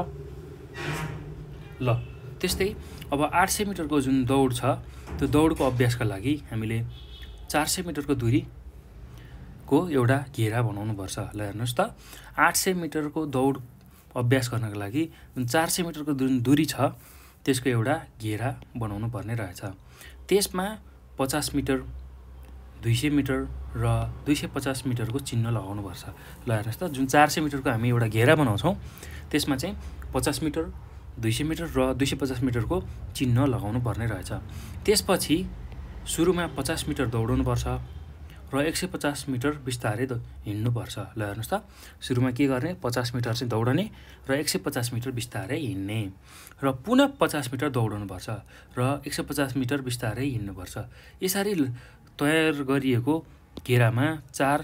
ल त्यस्तै अब आठ सय मिटरको जुन दौड छ त्यो दौडको अभ्यासका लागि हामीले चार सय मिटरको दूरीको एउटा घेरा बनाउनुपर्छ। ल हेर्नुहोस् त आठ सय मिटरको दौड अभ्यास गर्नको लागि जुन चार सय मिटरको जुन दूरी छ त्यसको एउटा घेरा बनाउनु पर्ने रहेछ। त्यसमा पचास मिटर, दुई सय मिटर र दुई सय पचास मिटरको चिन्ह लगाउनुपर्छ। ल हेर्नुहोस् त जुन चार सय मिटरको हामी एउटा घेरा बनाउँछौँ त्यसमा चाहिँ पचास मिटर, दुई सय मिटर र दुई सय पचास मिटरको चिन्ह लगाउनु पर्ने रहेछ। त्यसपछि सुरुमा पचास मिटर दौडाउनुपर्छ र एक सय पचास मिटर बिस्तारै हिँड्नुपर्छ। ल हेर्नुहोस् त सुरुमा के गर्ने, पचास मिटर चाहिँ दौडने र एक सय पचास मिटर बिस्तारै हिँड्ने र पुनः पचास मिटर दौडाउनुपर्छ र एक सय पचास मिटर बिस्तारै हिँड्नुपर्छ। यसरी तयार गरिएको घेरामा चार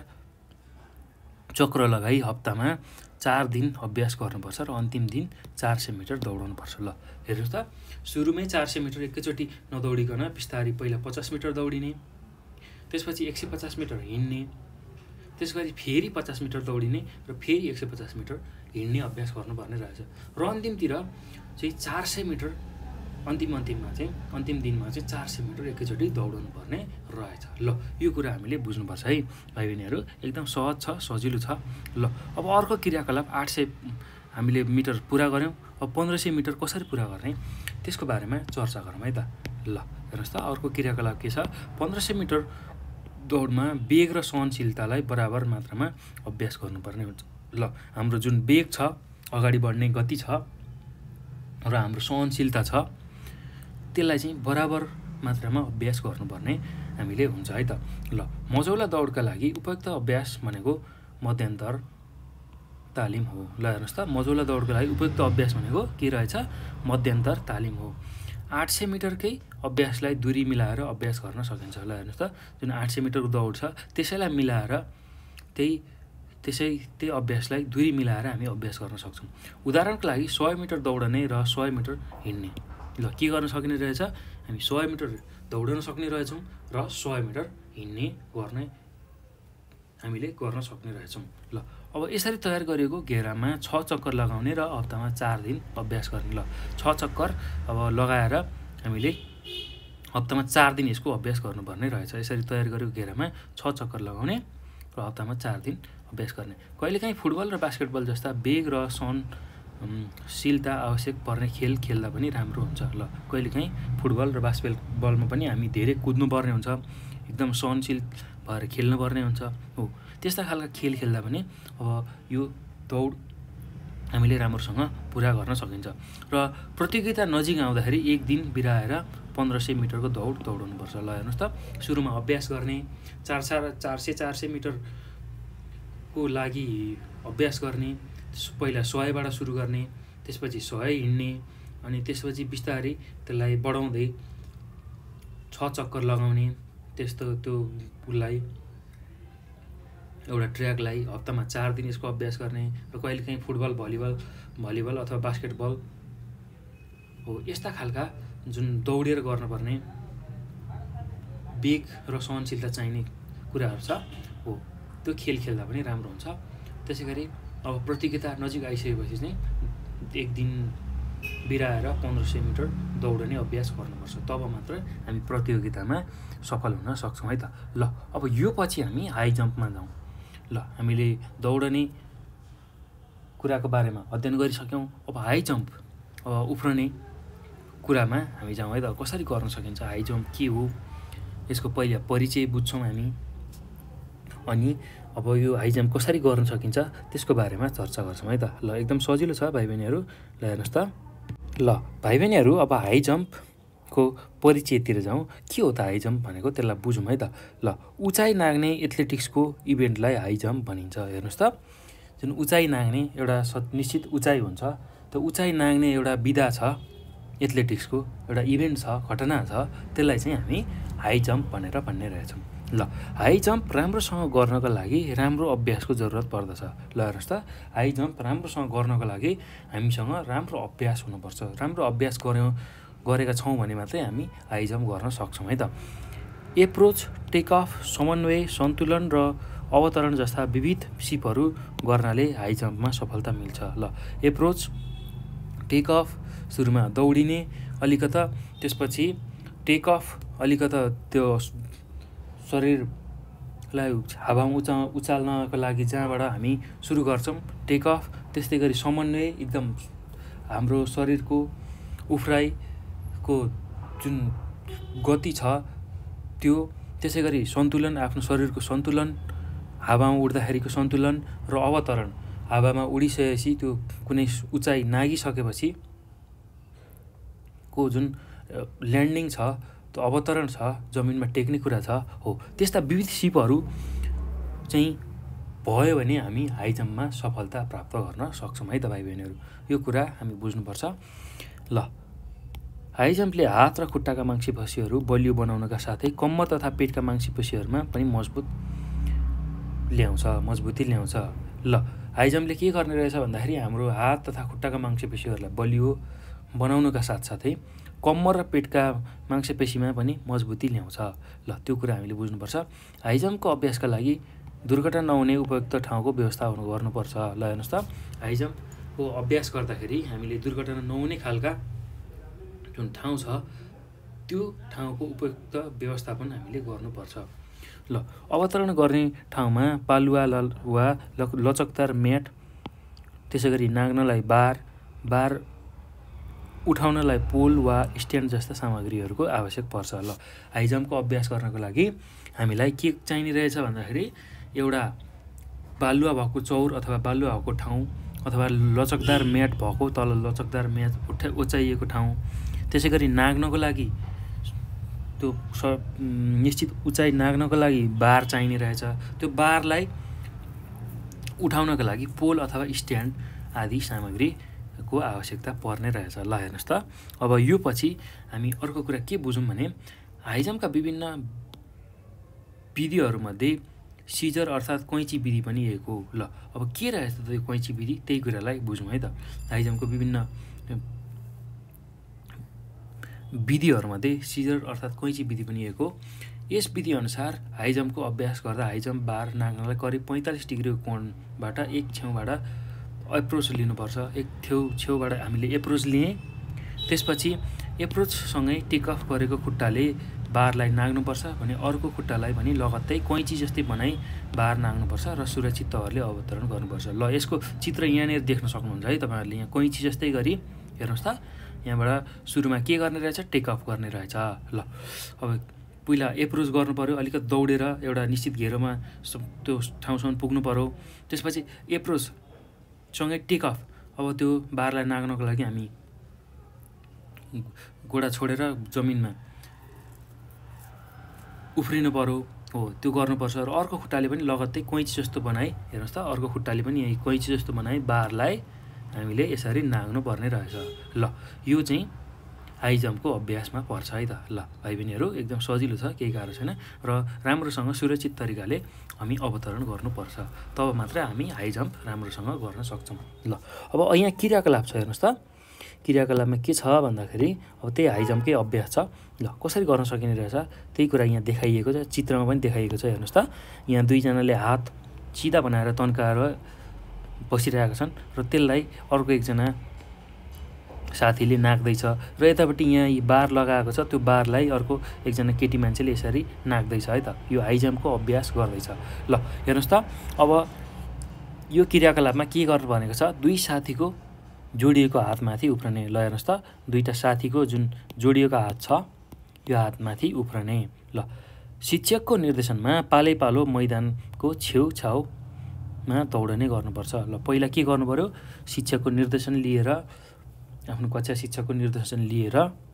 चक्र लगाई हप्तामा चार दिन अभ्यास गर्नुपर्छ र अन्तिम दिन चार सय मिटर दौडाउनुपर्छ। ल हेर्नुहोस् त सुरुमै चार सय मिटर एकैचोटि नदौडिकन बिस्तारै पहिला पचास मिटर दौडिने, त्यसपछि एक सय पचास मिटर हिँड्ने, त्यस गरी फेरि पचास मिटर दौडिने र फेरि एक सय पचास मिटर हिँड्ने अभ्यास गर्नुपर्ने रहेछ। र अन्तिमतिर चाहिँ चार सय मिटर अन्तिम अन्तिममा चाहिँ अन्तिम दिनमा चाहिँ चार सय मिटर एकैचोटि दौडाउनु पर्ने रहेछ। ल यो कुरा हामीले बुझ्नुपर्छ है भाइ बहिनीहरू, एकदम सहज छ, सजिलो छ। ल अब अर्को क्रियाकलाप आठ सय हामीले मिटर पुरा गऱ्यौँ, अब पन्ध्र सय मिटर कसरी पुरा गर्ने त्यसको बारेमा चर्चा गरौँ है त। ल हेर्नुहोस् त अर्को क्रियाकलाप के छ, पन्ध्र सय मिटर दौडमा वेग र सहनशीलतालाई बराबर मात्रामा अभ्यास गर्नुपर्ने हुन्छ। ल हाम्रो जुन वेग छ, अगाडि बढ्ने गति छ र हाम्रो सहनशीलता छ त्यसलाई चाहिँ बराबर मात्रामा अभ्यास गर्नुपर्ने हामीले हुन्छ है त। ल मझौला दौडका लागि उपयुक्त अभ्यास भनेको मध्यान्तर तालिम हो। ल हेर्नुहोस् त मझौला दौडको लागि उपयुक्त अभ्यास भनेको के रहेछ, मध्यान्तर तालिम हो। आठ सय मिटरकै अभ्यासलाई दूरी मिलाएर अभ्यास गर्न सकिन्छ। ल हेर्नुहोस् त, जुन आठ सय मिटरको दौड छ त्यसैलाई मिलाएर त्यही त्यसै त्यही अभ्यासलाई दूरी मिलाएर हामी अभ्यास गर्न सक्छौँ। उदाहरणको लागि सय मिटर दौडने र सय मिटर हिँड्ने। ल के गर्न सकिने रहेछ, हामी सय मिटर दौडन सक्ने रहेछौँ र सय मिटर हिँड्ने गर्ने हामीले गर्न सक्ने रहेछौँ। ल अब यसरी तयार गरिएको घेरामा छ चक्कर लगाउने र हप्तामा चार दिन अभ्यास गर्ने। ल छ चक्कर अब लगाएर हामीले हप्तामा चार दिन यसको अभ्यास गर्नुपर्ने रहेछ। यसरी तयार गरेको घेरामा छ चक्कर लगाउने र हप्तामा चार दिन अभ्यास गर्ने। कहिलेकाहीँ फुटबल र बास्केटबल जस्ता वेग र सहनशीलता आवश्यक पर्ने खेल खेल्दा पनि राम्रो हुन्छ। ल कहिलेकाहीँ फुटबल र बास्केटबलमा पनि हामी धेरै कुद्नुपर्ने हुन्छ, एकदम सहनशील भएर खेल्नुपर्ने हुन्छ हो। त्यस्ता खालका खेल खेल्दा पनि अब यो दौड हामीले राम्रोसँग पुरा गर्न सकिन्छ। र प्रतियोगिता नजिक आउँदाखेरि एक दिन बिराएर पन्ध्र सय मिटरको दौड दौडाउनुपर्छ। ल हेर्नुहोस् त, सुरुमा अभ्यास गर्ने चार चार चार सय चार सय मिटरको लागि अभ्यास गर्ने। पहिला सयबाट सुरु गर्ने, त्यसपछि सय हिँड्ने, अनि त्यसपछि बिस्तारै त्यसलाई बढाउँदै छ चक्कर लगाउने। त्यस्तो त्यो पुललाई एउटा ट्र्याकलाई हप्तामा चार दिन यसको अभ्यास गर्ने। र कहिलेकाहीँ फुटबल भलिबल भलिबल अथवा बास्केटबल हो, यस्ता खालका जुन दौडेर गर्नुपर्ने वेग र सहनशीलता चाहिने कुराहरू छ हो, त्यो खेल खेल्दा पनि राम्रो हुन्छ। त्यसै गरी अब प्रतियोगिता नजिक आइसकेपछि चाहिँ एक दिन बिराएर पन्ध्र सय मिटर दौडने अभ्यास गर्नुपर्छ, तब मात्र हामी प्रतियोगितामा सफल हुन सक्छौँ है त। ल अब यो पछि हामी हाई जम्पमा जाउँ। ल हामीले दौडने कुराको बारेमा अध्ययन गरिसक्यौँ। अब हाई जम्प अब उफ्रने कुरामा हामी जाउँ है त। कसरी गर्न सकिन्छ हाई जम्प, के हो, यसको पहिला परिचय बुझ्छौँ हामी, अनि अब यो हाई जम्प कसरी गर्न सकिन्छ त्यसको बारेमा चर्चा गर्छौँ है त। ल एकदम सजिलो छ भाइ बहिनीहरू। ल हेर्नुहोस् त, ल भाइ बहिनीहरू अब हाई जम्पको परिचयतिर जाउँ। के हो त हाई जम्प भनेको, त्यसलाई बुझौँ है त। ल उचाइ नाग्ने एथलेटिक्सको इभेन्टलाई हाई जम्प भनिन्छ। हेर्नुहोस् त, जुन उचाइ नाग्ने एउटा निश्चित उचाइ हुन्छ, त्यो उचाइ नाग्ने एउटा विधा छ, एथलेटिक्सको एउटा इभेन्ट छ, घटना छ, त्यसलाई चाहिँ हामी हाई जम्प भनेर भन्ने रहेछौँ। ल हाई जम्प राम्रोसँग गर्नको लागि राम्रो अभ्यासको जरुरत पर्दछ। ल हेर्नुहोस् त, हाई जम्प राम्रोसँग गर्नको लागि हामीसँग राम्रो अभ्यास हुनुपर्छ। राम्रो अभ्यास गऱ्यौँ गरेका छौँ भने मात्रै हामी हाई जम्प गर्न सक्छौँ है त। एप्रोच, टेक अफ, समन्वय, सन्तुलन र अवतरण जस्ता विविध सिपहरू गर्नाले हाई जम्पमा सफलता मिल्छ। ल एप्रोच, टेक अफ सुरुमा दौडिने अलिकता, त्यसपछि टेक अफ अलिकता त्यो शरीरलाई हावामा उचा उचाल्नको लागि जहाँबाट हामी सुरु गर्छौँ टेक अफ। त्यस्तै गरी समन्वय, एकदम हाम्रो शरीरको उफ्राइको जुन गति छ त्यो। त्यसै गरी सन्तुलन, आफ्नो शरीरको सन्तुलन, हावामा उड्दाखेरिको सन्तुलन र अवतरण, हावामा उडिसकेपछि त्यो कुनै उचाइ नागिसकेपछि को जुन ल्यान्डिङ छ, त्यो अवतरण छ, जमिनमा टेक्ने कुरा छ हो। त्यस्ता विविध सिपहरू चाहिँ भयो भने हामी हाई जम्पमा सफलता प्राप्त गर्न सक्छौँ है त भाइ बहिनीहरू। यो कुरा हामी बुझ्नुपर्छ। ल हाई जम्पले हात र खुट्टाका मांसपेशीहरू बलियो बनाउनका साथै कम्मर तथा पेटका मांसपेशीहरूमा पनि मजबुत ल्याउँछ मजबुती ल्याउँछ। ल हाई जम्पले के गर्ने रहेछ भन्दाखेरि हाम्रो हात तथा खुट्टाका मांसपेशीहरूलाई बलियो बनाउनका साथसाथै कम्मर र पेटका मांसपेशीमा पनि मजबुती ल्याउँछ। ल त्यो कुरा हामीले बुझ्नुपर्छ। हाई जम्पको अभ्यासका लागि दुर्घटना नहुने उपयुक्त ठाउँको व्यवस्था गर्नुपर्छ। ल हेर्नुहोस् त, हाई जम्पको अभ्यास गर्दाखेरि हामीले दुर्घटना नहुने खालका जुन ठाउँ छ त्यो ठाउँको उपयुक्त व्यवस्थापन हामीले गर्नुपर्छ। ल अवतरण गर्ने ठाउँमा पालुवा वा लचकदार म्याट, त्यसै गरी नाग्नलाई बार बार उठाउनलाई पोल वा स्ट्यान्ड जस्ता सामग्रीहरूको आवश्यक पर्छ। ल हाई जम्पको अभ्यास गर्नको लागि हामीलाई के चाहिने रहेछ भन्दाखेरि एउटा बालुवा भएको चौर अथवा बालुवा भएको ठाउँ, अथवा लचकदार म्याट भएको तल लचकदार म्याट उठा उचाइएको ठाउँ, त्यसै गरी नाग्नको लागि त्यो स निश्चित उचाइ नाग्नको लागि बार चाहिने रहेछ। त्यो बारलाई उठाउनका लागि पोल अथवा स्ट्यान्ड आदि सामग्री को आवश्यकता पर्ने रहेछ। ल हेर्नुहोस् त, अब यो पछि हामी अर्को कुरा के बुझौँ भने हाई जम्पका विभिन्न विधिहरूमध्ये सिजर अर्थात् कैँची विधि पनि एक हो। ल अब के रहेछ त यो कैँची विधि, त्यही कुरालाई बुझौँ है त। हाई जम्पको विभिन्न विधिहरूमध्ये सिजर अर्थात् कैँची विधि पनि एक हो। यस विधि अनुसार हाई जम्पको अभ्यास गर्दा हाई जम्प बार नाग्नलाई करिब पैँतालिस डिग्रीको कोणबाट एक छेउबाट एप्रोच लिनुपर्छ। एक छेउ छेउबाट हामीले एप्रोच लिए, त्यसपछि एप्रोचसँगै टेक अफ गरेको खुट्टाले बारलाई नाग्नुपर्छ भने अर्को खुट्टालाई पनि लगत्तै कैँची जस्तै बनाई बार नाग्नुपर्छ र सुरक्षित तवरले अवतरण गर्नुपर्छ। ल यसको चित्र यहाँनिर देख्न सक्नुहुन्छ है तपाईँहरूले। यहाँ कैँची जस्तै गरी हेर्नुहोस् त, यहाँबाट सुरुमा के गर्ने रहेछ, टेक अफ गर्ने रहेछ। ल अब पहिला एप्रोच गर्नु पऱ्यो, अलिकति दौडेर एउटा निश्चित घेरोमा त्यो ठाउँसम्म पुग्नु पऱ्यो। त्यसपछि एप्रोचसँगै टेक अफ, अब त्यो बारलाई नाग्नको लागि हामी गोडा छोडेर जमिनमा उफ्रिनु पऱ्यो हो, त्यो गर्नुपर्छ। र अर्को खुट्टाले पनि लगत्तै कैँची जस्तो बनाई, हेर्नुहोस् त, अर्को खुट्टाले पनि यही कैँची जस्तो बनाई बारलाई हामीले यसरी नाग्नु पर्ने रहेछ। ल यो चाहिँ हाई जम्पको अभ्यासमा पर्छ है त। ल भाइ बहिनीहरू, एकदम सजिलो छ, केही गाह्रो छैन र राम्रोसँग सुरक्षित तरिकाले हामी अवतरण गर्नुपर्छ, तब मात्र हामी हाई जम्प राम्रोसँग गर्न सक्छौँ। ल अब यहाँ क्रियाकलाप छ, हेर्नुहोस् त, क्रियाकलापमा के छ भन्दाखेरि अब त्यही हाई जम्पकै अभ्यास छ। ल कसरी गर्न सकिने रहेछ त्यही कुरा यहाँ देखाइएको छ, चित्रमा पनि देखाइएको छ। हेर्नुहोस् त, यहाँ दुईजनाले हात सिधा बनाएर तन्काएर बसिरहेका छन् र त्यसलाई अर्को एकजना साथीले नाग्दैछ र यतापट्टि यहाँ बार लगाएको छ, त्यो बारलाई अर्को एकजना केटी मान्छेले यसरी नाग्दैछ है त। यो हाई जम्पको अभ्यास गर्दैछ। ल हेर्नुहोस् त, अब यो क्रियाकलापमा के गर्नु भनेको छ, दुई साथीको जोडिएको हातमाथि उफ्रने। ल हेर्नुहोस् त, दुईवटा साथीको जुन जोडिएको हात छ यो हातमाथि उफ्रने। ल शिक्षकको निर्देशनमा पालै पालो मैदानको छेउछाउमा दौडने गर्नुपर्छ। ल पहिला के गर्नु पर्यो, शिक्षकको निर्देशन लिएर, आफ्नो कक्षा शिक्षकको निर्देशन लिएर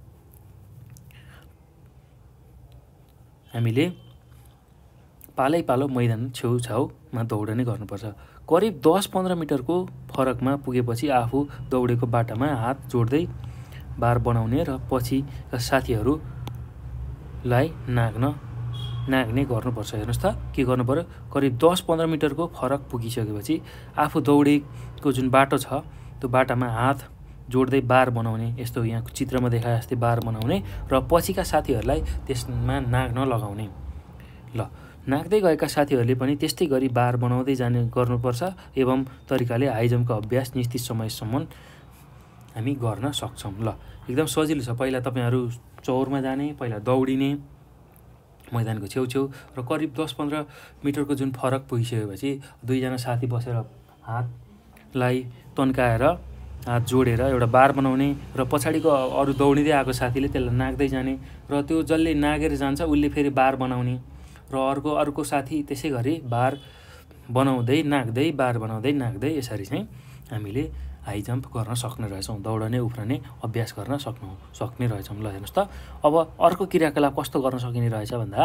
हामीले पालै पालो मैदान छेउछाउमा दौडने गर्नुपर्छ। करिब दस पन्ध्र मिटरको फरकमा पुगेपछि आफू दौडेको बाटामा हात जोड्दै बार बनाउने र पछिका साथीहरूलाई नाग्न नाग्ने गर्नुपर्छ। हेर्नुहोस् त, के गर्नु पर्यो, करिब दस पन्ध्र मिटरको फरक पुगिसकेपछि आफू दौडेको जुन बाटो छ त्यो बाटामा हात जोड्दै बार बनाउने, यस्तो यहाँ चित्रमा देखाए जस्तै बार बनाउने र पछिका साथीहरूलाई त्यसमा नाग्न लगाउने। ल नाग्दै गएका साथीहरूले पनि त्यस्तै गरी बार बनाउँदै जाने गर्नुपर्छ। एवं तरिकाले हाई जम्पको अभ्यास निश्चित समयसम्म हामी गर्न सक्छौँ। ल एकदम सजिलो छ। पहिला तपाईँहरू चौरमा जाने, पहिला दौडिने मैदानको छेउछेउ र करिब दस पन्ध्र मिटरको जुन फरक पुगिसकेपछि दुईजना साथी बसेर हातलाई तन्काएर हात जोडेर एउटा बार बनाउने र पछाडिको अरू दौडिँदै आएको साथीले त्यसलाई नाग्दै जाने र त्यो जसले नागेर जान्छ उसले फेरि बार बनाउने र अर्को अर्को साथी त्यसै गरी बार बनाउँदै नाग्दै बार बनाउँदै नाग्दै यसरी चाहिँ हामीले हाई जम्प गर्न सक्ने रहेछौँ, दौडने उफ्रने अभ्यास गर्न सक्नु सक्ने रहेछौँ। ल हेर्नुहोस् त, अब अर्को क्रियाकलाप कस्तो गर्न सकिने रहेछ भन्दा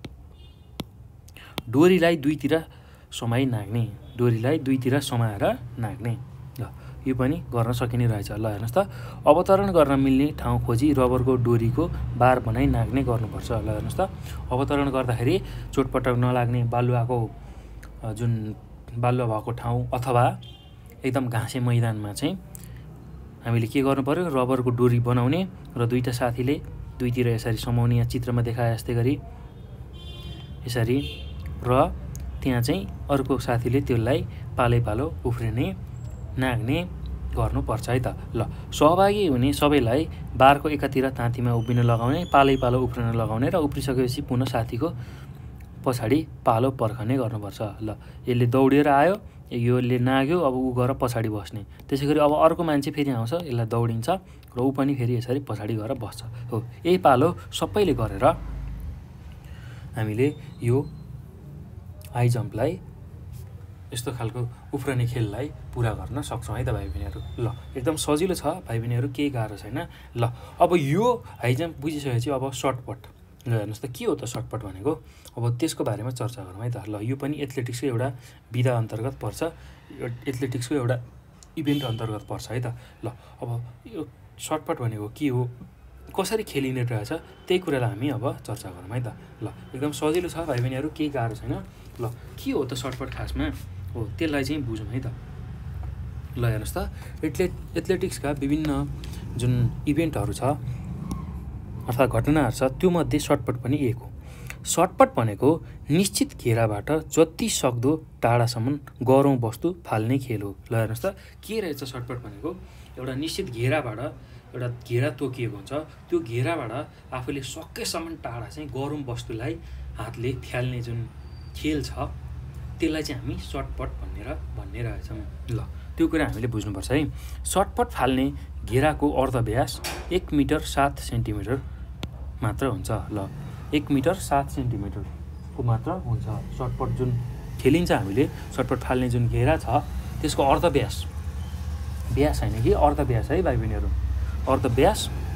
डोरीलाई दुईतिर समाई नाग्ने, डोरीलाई दुईतिर समाएर नाग्ने। ल यो पनि गर्न सकिने रहेछ। ल हेर्नुहोस् त, अवतरण गर्न मिल्ने ठाउँ खोजी रबरको डोरीको बार बनाई नाग्ने गर्नुपर्छ। ल हेर्नुहोस् त, अवतरण गर्दाखेरि चोटपटक नलाग्ने बालुवाको जुन बालुवा भएको ठाउँ अथवा एकदम घाँसे मैदानमा चाहिँ हामीले के गर्नु पर्यो, रबरको डोरी बनाउने र दुईवटा साथीले दुईतिर यसरी समाउने, यहाँ चित्रमा देखाए जस्तै गरी यसरी, र त्यहाँ चाहिँ अर्को साथीले त्यसलाई पालै पालो उफ्रिने नाग्ने गर्नुपर्छ है त। ल सहभागी हुने सबैलाई बारको एकातिर ताँतीमा उभिन लगाउने, पालै पालो उफ्रिन लगाउने र उफ्रिसकेपछि पुनः साथीको पछाडि पालो पर्खने गर्नुपर्छ। ल यसले दौडेर आयो, योले नाग्यो, अब ऊ गएर पछाडि बस्ने। त्यसै गरी अब अर्को मान्छे फेरि आउँछ, यसलाई दौडिन्छ र ऊ पनि फेरि यसरी पछाडि गएर बस्छ हो। यही पालो सबैले गरेर हामीले यो हाई जम्पलाई, यस्तो खालको उफ्रने खेललाई पुरा गर्न सक्छौँ है त भाइ बहिनीहरू। ल एकदम सजिलो छ भाइ बहिनीहरू, केही गाह्रो छैन। ल अब यो हाई जम्प बुझिसकेपछि अब सर्टपट, ल हेर्नुहोस् त, के हो त सर्टपट भनेको, अब त्यसको बारेमा चर्चा गरौँ है त। ल यो पनि एथलेटिक्सको एउटा विधा अन्तर्गत पर्छ, एथलेटिक्सको एउटा इभेन्ट अन्तर्गत पर्छ है त। ल अब यो सर्टपट भनेको के हो, कसरी खेलिने रहेछ त्यही कुरालाई हामी अब चर्चा गरौँ है त। ल एकदम सजिलो छ भाइ बहिनीहरू, केही गाह्रो छैन। ल के हो त सर्टपट खासमा हो त्यसलाई चाहिँ बुझौँ है त। ल हेर्नुहोस् त, एथलेट एथलेटिक्सका विभिन्न जुन इभेन्टहरू छ अर्थात् घटनाहरू छ त्योमध्ये सर्टपट पनि एक हो। सर्टपट भनेको निश्चित घेराबाट जति सक्दो टाढासम्म गरौँ वस्तु फाल्ने खेल हो। ल हेर्नुहोस् त के रहेछ सर्टपट भनेको, एउटा निश्चित घेराबाट एउटा घेरा तोकिएको हुन्छ, त्यो घेराबाट आफूले सकेसम्म टाढा चाहिँ गरौँ वस्तुलाई हातले फ्याल्ने जुन खेल छ त्यसलाई चाहिँ हामी सर्टपट भनेर भन्ने रहेछौँ। ल त्यो कुरा हामीले बुझ्नुपर्छ है। सर्टपट फाल्ने घेराको अर्धव्यास एक मिटर सात सेन्टिमिटर मात्र हुन्छ। ल एक मिटर सात सेन्टिमिटरको मात्र हुन्छ सर्टपट जुन खेलिन्छ हामीले। सर्टपट फाल्ने जुन घेरा छ त्यसको अर्धव्यास, व्यास होइन कि अर्धव्यास है भाइ बहिनीहरू, अर्धव्यास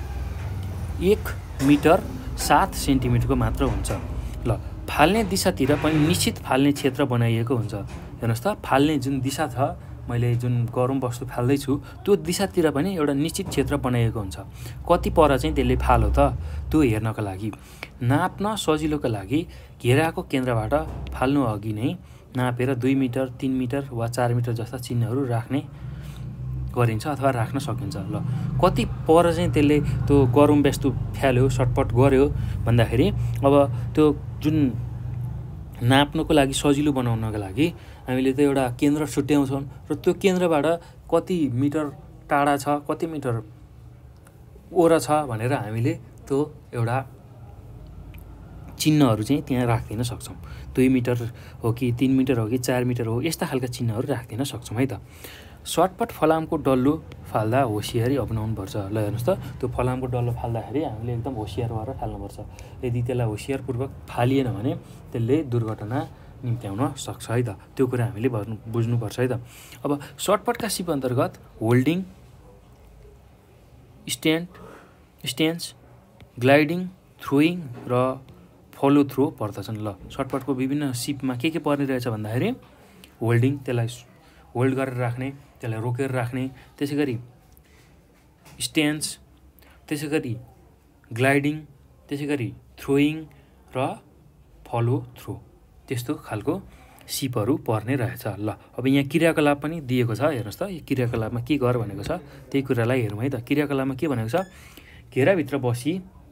एक मिटर सात सेन्टिमिटरको मात्र हुन्छ। ल फाल्ने दिशातिर पनि निश्चित फाल्ने क्षेत्र बनाइएको हुन्छ। हेर्नुहोस् त फाल्ने जुन दिशा छ, मैले जुन गरौँ वस्तु फाल्दैछु त्यो दिशातिर पनि एउटा निश्चित क्षेत्र बनाइएको हुन्छ। कति पर चाहिँ त्यसले फालो त त्यो हेर्नको लागि, नाप्न सजिलोको लागि घेराको केन्द्रबाट फाल्नु अघि नै नापेर दुई मिटर तिन मिटर वा चार मिटर जस्ता चिन्हहरू राख्ने गरिन्छ अथवा राख्न सकिन्छ। ल कति पर चाहिँ त्यसले त्यो गरौँ वस्तु फ्याल्यो सर्टपट गर्यो भन्दाखेरि अब त्यो जुन नाप्नको लागि सजिलो बनाउनको लागि हामीले त एउटा केन्द्र छुट्याउँछौँ र त्यो केन्द्रबाट कति मिटर टाढा छ कति मिटर ओर छ भनेर हामीले त्यो एउटा चिन्हहरू चाहिँ त्यहाँ राख्दिन सक्छौँ। दुई मिटर हो कि तिन मिटर हो कि चार मिटर हो यस्ता खालका चिन्हहरू राख्दिन सक्छौँ है त। सर्टपट फलामको डल्लो फाल्दा होसियारी अपनाउनुपर्छ। ल हेर्नुहोस् त त्यो फलामको डल्लो फाल्दाखेरि हामीले एकदम होसियार भएर फाल्नुपर्छ। यदि त्यसलाई होसियारपूर्वक फालिएन भने त्यसले दुर्घटना निम्त्याउन सक्छ है त। त्यो कुरा हामीले भन्नु बुझ्नुपर्छ है त। अब सर्टपटका सिप अन्तर्गत holding, stand stance, gliding, throwing र फलो थ्रो पर्दछन्। ल सर्टपटको विभिन्न सिपमा के के पर्ने रहेछ भन्दाखेरि होल्डिङ, त्यसलाई होल्ड गरेर राख्ने, त्यसलाई रोकेर राख्ने, त्यसै गरी स्ट्यान्स, त्यसै गरी ग्लाइडिङ, त्यसै गरी थ्रोइङ र फलो थ्रो, त्यस्तो खालको सिपहरू पर्ने रहेछ। ल अब यहाँ क्रियाकलाप पनि दिएको छ हेर्नुहोस् त, यो क्रियाकलापमा के गर भनेको छ त्यही कुरालाई हेरौँ है त। क्रियाकलापमा के भनेको छ, घेराभित्र बसी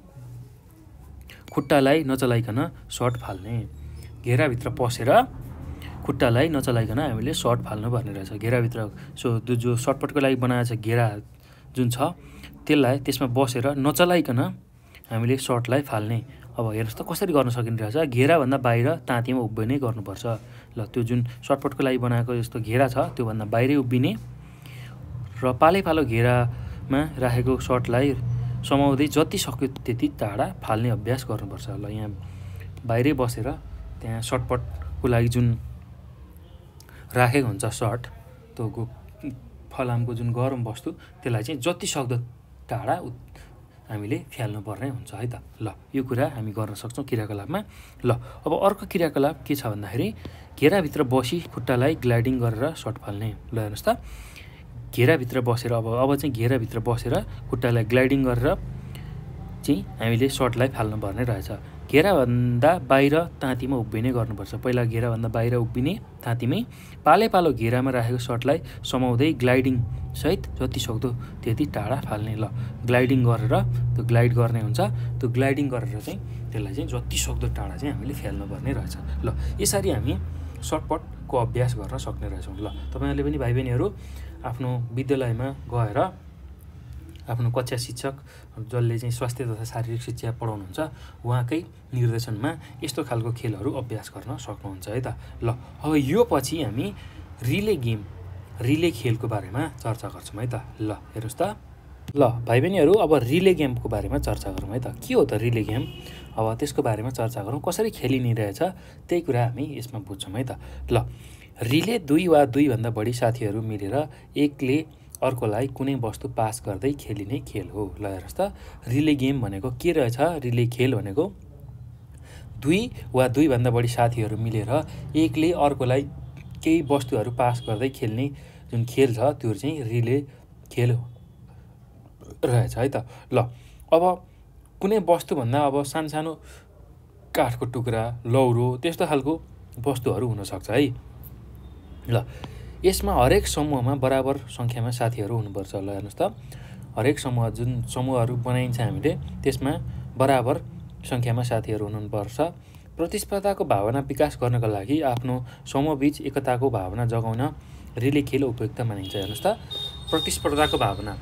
खुट्टालाई नचलाइकन सर्ट फाल्ने। घेराभित्र पसेर खुट्टालाई नचलाइकन हामीले सर्ट फाल्नु पर्ने रहेछ घेराभित्र। सो त्यो जो सर्टपटको लागि बनाएको छ घेरा जुन छ त्यसलाई त्यसमा बसेर नचलाइकन हामीले सर्टलाई फाल्ने। अब हेर्नुहोस् त कसरी गर्न सकिने रहेछ, घेराभन्दा बाहिर ताँतीमा उभिने गर्नुपर्छ। ल त्यो जुन सर्टपटको लागि बनाएको जस्तो घेरा छ त्योभन्दा बाहिरै उभिने र पालै पालो घेरामा राखेको सर्टलाई समाउँदै जति सक्यो त्यति टाढा फाल्ने अभ्यास गर्नुपर्छ। ल यहाँ बाहिरै बसेर त्यहाँ सर्टपटको लागि जुन राखेको हुन्छ सर्ट, त्यो फलामको जुन गरम वस्तु त्यसलाई चाहिँ जति सक्दो टाढा हामीले फ्याल्नुपर्ने हुन्छ है त। ल यो कुरा हामी गर्न सक्छौँ क्रियाकलापमा। ल अब अर्को क्रियाकलाप के छ भन्दाखेरि घेराभित्र बसी खुट्टालाई ग्लाइडिङ गरेर सर्ट फाल्ने। ल हेर्नुहोस् त घेराभित्र बसेर अब अब चाहिँ घेराभित्र बसेर खुट्टालाई ग्लाइडिङ गरेर चाहिँ हामीले सर्टलाई फाल्नुपर्ने रहेछ। घेराभन्दा बाहिर ताँतीमा उभिने गर्नुपर्छ। पहिला घेराभन्दा बाहिर उभिने ताँतीमै पालै पालो घेरामा राखेको सर्टलाई समाउँदै ग्लाइडिङ सहित जति सक्दो त्यति टाढा फाल्ने। ल ग्लाइडिङ गरेर त्यो ग्लाइड गर्ने हुन्छ, त्यो ग्लाइडिङ गरेर चाहिँ त्यसलाई चाहिँ जति सक्दो टाढा चाहिँ हामीले फ्याल्नुपर्ने रहेछ। ल यसरी हामी सर्टपटको अभ्यास गर्न सक्ने रहेछौँ। ल तपाईँहरूले पनि भाइ बहिनीहरू आफ्नो विद्यालयमा गएर आफ्नो कक्षा शिक्षक जसले चाहिँ स्वास्थ्य तथा शारीरिक शिक्षा पढाउनुहुन्छ उहाँकै निर्देशनमा यस्तो खालको खेलहरू अभ्यास गर्न सक्नुहुन्छ है त। ल अब यो पछि हामी रिले गेम, रिले खेलको बारेमा चर्चा गर्छौँ है त। ल हेर्नुहोस् त, ल भाइ बहिनीहरू अब रिले गेमको बारेमा चर्चा गरौँ है त। के हो त रिले गेम, अब त्यसको बारेमा चर्चा गरौँ, कसरी खेलिने रहेछ त्यही कुरा हामी यसमा बुझ्छौँ है त। ल रिले दुई वा दुईभन्दा बढी साथीहरू मिलेर एकले अर्कोलाई कुनै वस्तु पास गर्दै खेलिने खेल हो। ल हेर्नुहोस् त रिले गेम भनेको के रहेछ, रिले खेल भनेको दुई वा दुईभन्दा बढी साथीहरू मिलेर एकले अर्कोलाई केही वस्तुहरू पास गर्दै खेल्ने जुन खेल छ त्यो चाहिँ रिले खेल रहेछ है त। ल अब कुनै वस्तुभन्दा अब सानसानो काठको टुक्रा, लौरो त्यस्तो खालको वस्तुहरू हुनसक्छ है। ल यसमा हरेक समूहमा बराबर सङ्ख्यामा साथीहरू हुनुपर्छ। ल हेर्नुहोस् त, हरेक समूह जुन समूहहरू बनाइन्छ हामीले त्यसमा बराबर सङ्ख्यामा साथीहरू हुनुपर्छ। प्रतिस्पर्धाको भावना विकास गर्नका लागि आफ्नो समूहबीच एकताको भावना जगाउन रिले खेल उपयुक्त मानिन्छ। हेर्नुहोस् त, प्रतिस्पर्धाको भावना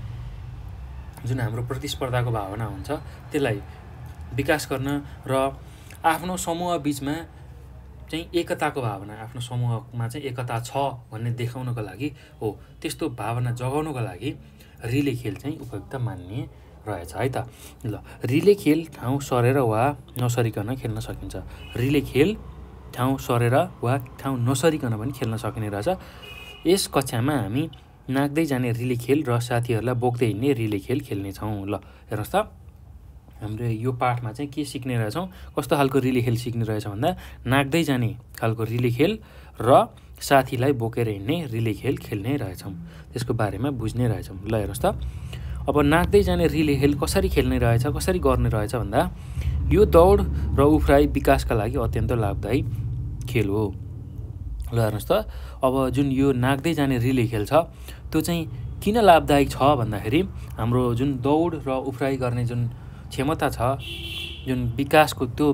जुन हाम्रो प्रतिस्पर्धाको भावना हुन्छ त्यसलाई विकास गर्न र आफ्नो समूह बीचमा चाहिँ एकताको भावना, आफ्नो समूहमा चाहिँ एकता छ भन्ने देखाउनको लागि हो, त्यस्तो भावना जगाउनको लागि रिले खेल चाहिँ उपयुक्त मान्ने रहेछ है त। ल रिले खेल ठाउँ सरेर वा नसरिकन खेल्न सकिन्छ। रिले खेल ठाउँ सरेर वा ठाउँ नसरिकन पनि खेल्न सकिने रहेछ। यस कक्षामा हामी नाग्दै जाने रिले खेल र साथीहरूलाई बोक्दै हिँड्ने रिले खेल खेल्नेछौँ। ल हेर्नुहोस् त, हाम्रो यो पाठमा चाहिँ के सिक्ने रहेछौँ, कस्तो खालको रिले खेल सिक्ने रहेछ भन्दा नाग्दै जाने खालको रिले खेल र साथीलाई बोकेर हिँड्ने रिले खेल खेल्ने रहेछौँ, त्यसको बारेमा बुझ्ने रहेछौँ। ल हेर्नुहोस् त, अब नाग्दै जाने रिले खेल कसरी खेल्ने रहेछ, कसरी गर्ने रहेछ भन्दा यो दौड र उफ्राई विकासका लागि अत्यन्त लाभदायी खेल हो। ल हेर्नुहोस् त, अब जुन यो नाग्दै जाने रिले खेल छ त्यो चाहिँ किन लाभदायक छ भन्दाखेरि हाम्रो जुन दौड र उफ्राई गर्ने जुन क्षमता छ, जुन विकासको त्यो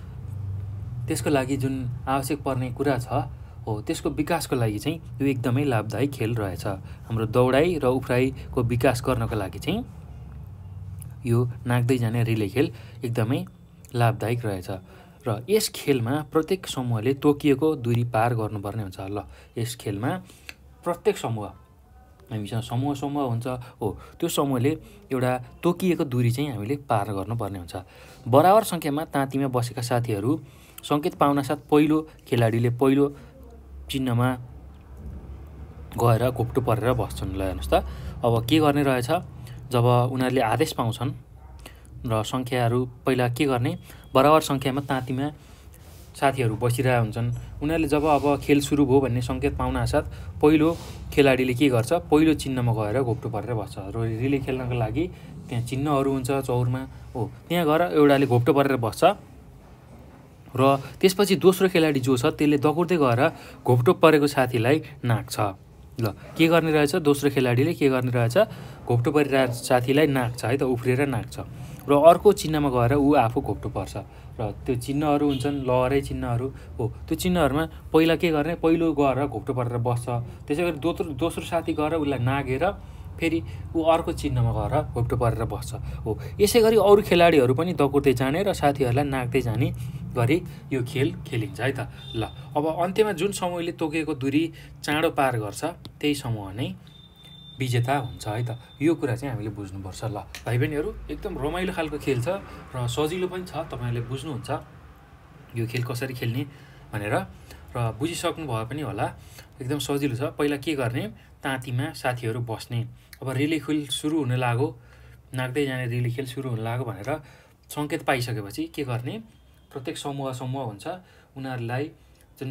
त्यसको लागि जुन आवश्यक पर्ने कुरा छ हो, त्यसको विकासको लागि चाहिँ यो एकदमै लाभदायी खेल रहेछ। हाम्रो दौडाइ र उफ्राईको विकास गर्नको लागि चाहिँ यो नाग्दै जाने रिले खेल एकदमै लाभदायक रहेछ। र यस खेलमा प्रत्येक समूहले तोकिएको दूरी पार गर्नुपर्ने हुन्छ। ल यस खेलमा प्रत्येक समूह, हामीसँग समूह समूह हुन्छ हो, त्यो समूहले एउटा तोकिएको दूरी चाहिँ हामीले पार गर्नुपर्ने हुन्छ। बराबर सङ्ख्यामा ताँतीमा बसेका साथीहरू सङ्केत पाउनासाथ पहिलो खेलाडीले पहिलो चिन्हमा गएर घोप्टो परेर बस्छन्। ल हेर्नुहोस् त, अब के गर्ने रहेछ, जब उनीहरूले आदेश पाउँछन् र सङ्ख्याहरू पहिला के गर्ने, बराबर सङ्ख्यामा ताँतीमा साथीहरू बसिरहेका हुन्छन्, उनीहरूले जब अब खेल सुरु भयो भन्ने सङ्केत पाउनासाथ पहिलो खेलाडीले के गर्छ, पहिलो चिन्हमा गएर घोप्टो परेर बस्छ। र रिले खेल्नको लागि त्यहाँ चिन्हहरू हुन्छ चौरमा हो, त्यहाँ गएर एउटाले घोप्टो परेर बस्छ र त्यसपछि दोस्रो खेलाडी जो छ त्यसले दगुर्दै गएर घोप्टो परेको साथीलाई नाक्छ। ल के गर्ने रहेछ, दोस्रो खेलाडीले के गर्ने रहेछ, घोप्टो परिरहेको साथीलाई नाक्छ है त, उफ्रिएर नाक्छ र अर्को चिन्हमा गएर ऊ आफू घोप्टो पर्छ। र त्यो चिन्हहरू हुन्छन् लहरै चिन्हहरू हो, त्यो चिन्हहरूमा पहिला के गर्ने, पहिलो गएर घोप्टो परेर बस्छ, त्यसै गरी दोस्रो दोस्रो साथी गएर उसलाई नागेर फेरि ऊ अर्को चिन्हमा गएर घोप्टो परेर बस्छ हो। यसै गरी अरू खेलाडीहरू पनि दगुर्दै जाने र साथीहरूलाई नाग्दै जाने गरी यो खेल खेलिन्छ है त। ल अब अन्त्यमा जुन समूहले तोकेको दूरी चाँडो पार गर्छ त्यही समूह नै विजेता हुन्छ है त। यो कुरा चाहिँ हामीले बुझ्नुपर्छ। ल भाइ बहिनीहरू, एकदम रमाइलो खालको खेल छ र सजिलो पनि छ, तपाईँहरूले बुझ्नुहुन्छ यो खेल कसरी खेल्ने भनेर र बुझिसक्नु भयो पनि होला। एकदम सजिलो छ। पहिला के गर्ने, ताँतीमा साथीहरू बस्ने, अब रिले खेल सुरु हुन लाग्यो, नाग्दै जाने रिले खेल सुरु हुन लाग्यो भनेर सङ्केत पाइसकेपछि के गर्ने, प्रत्येक समूह समूह हुन्छ, उनीहरूलाई जुन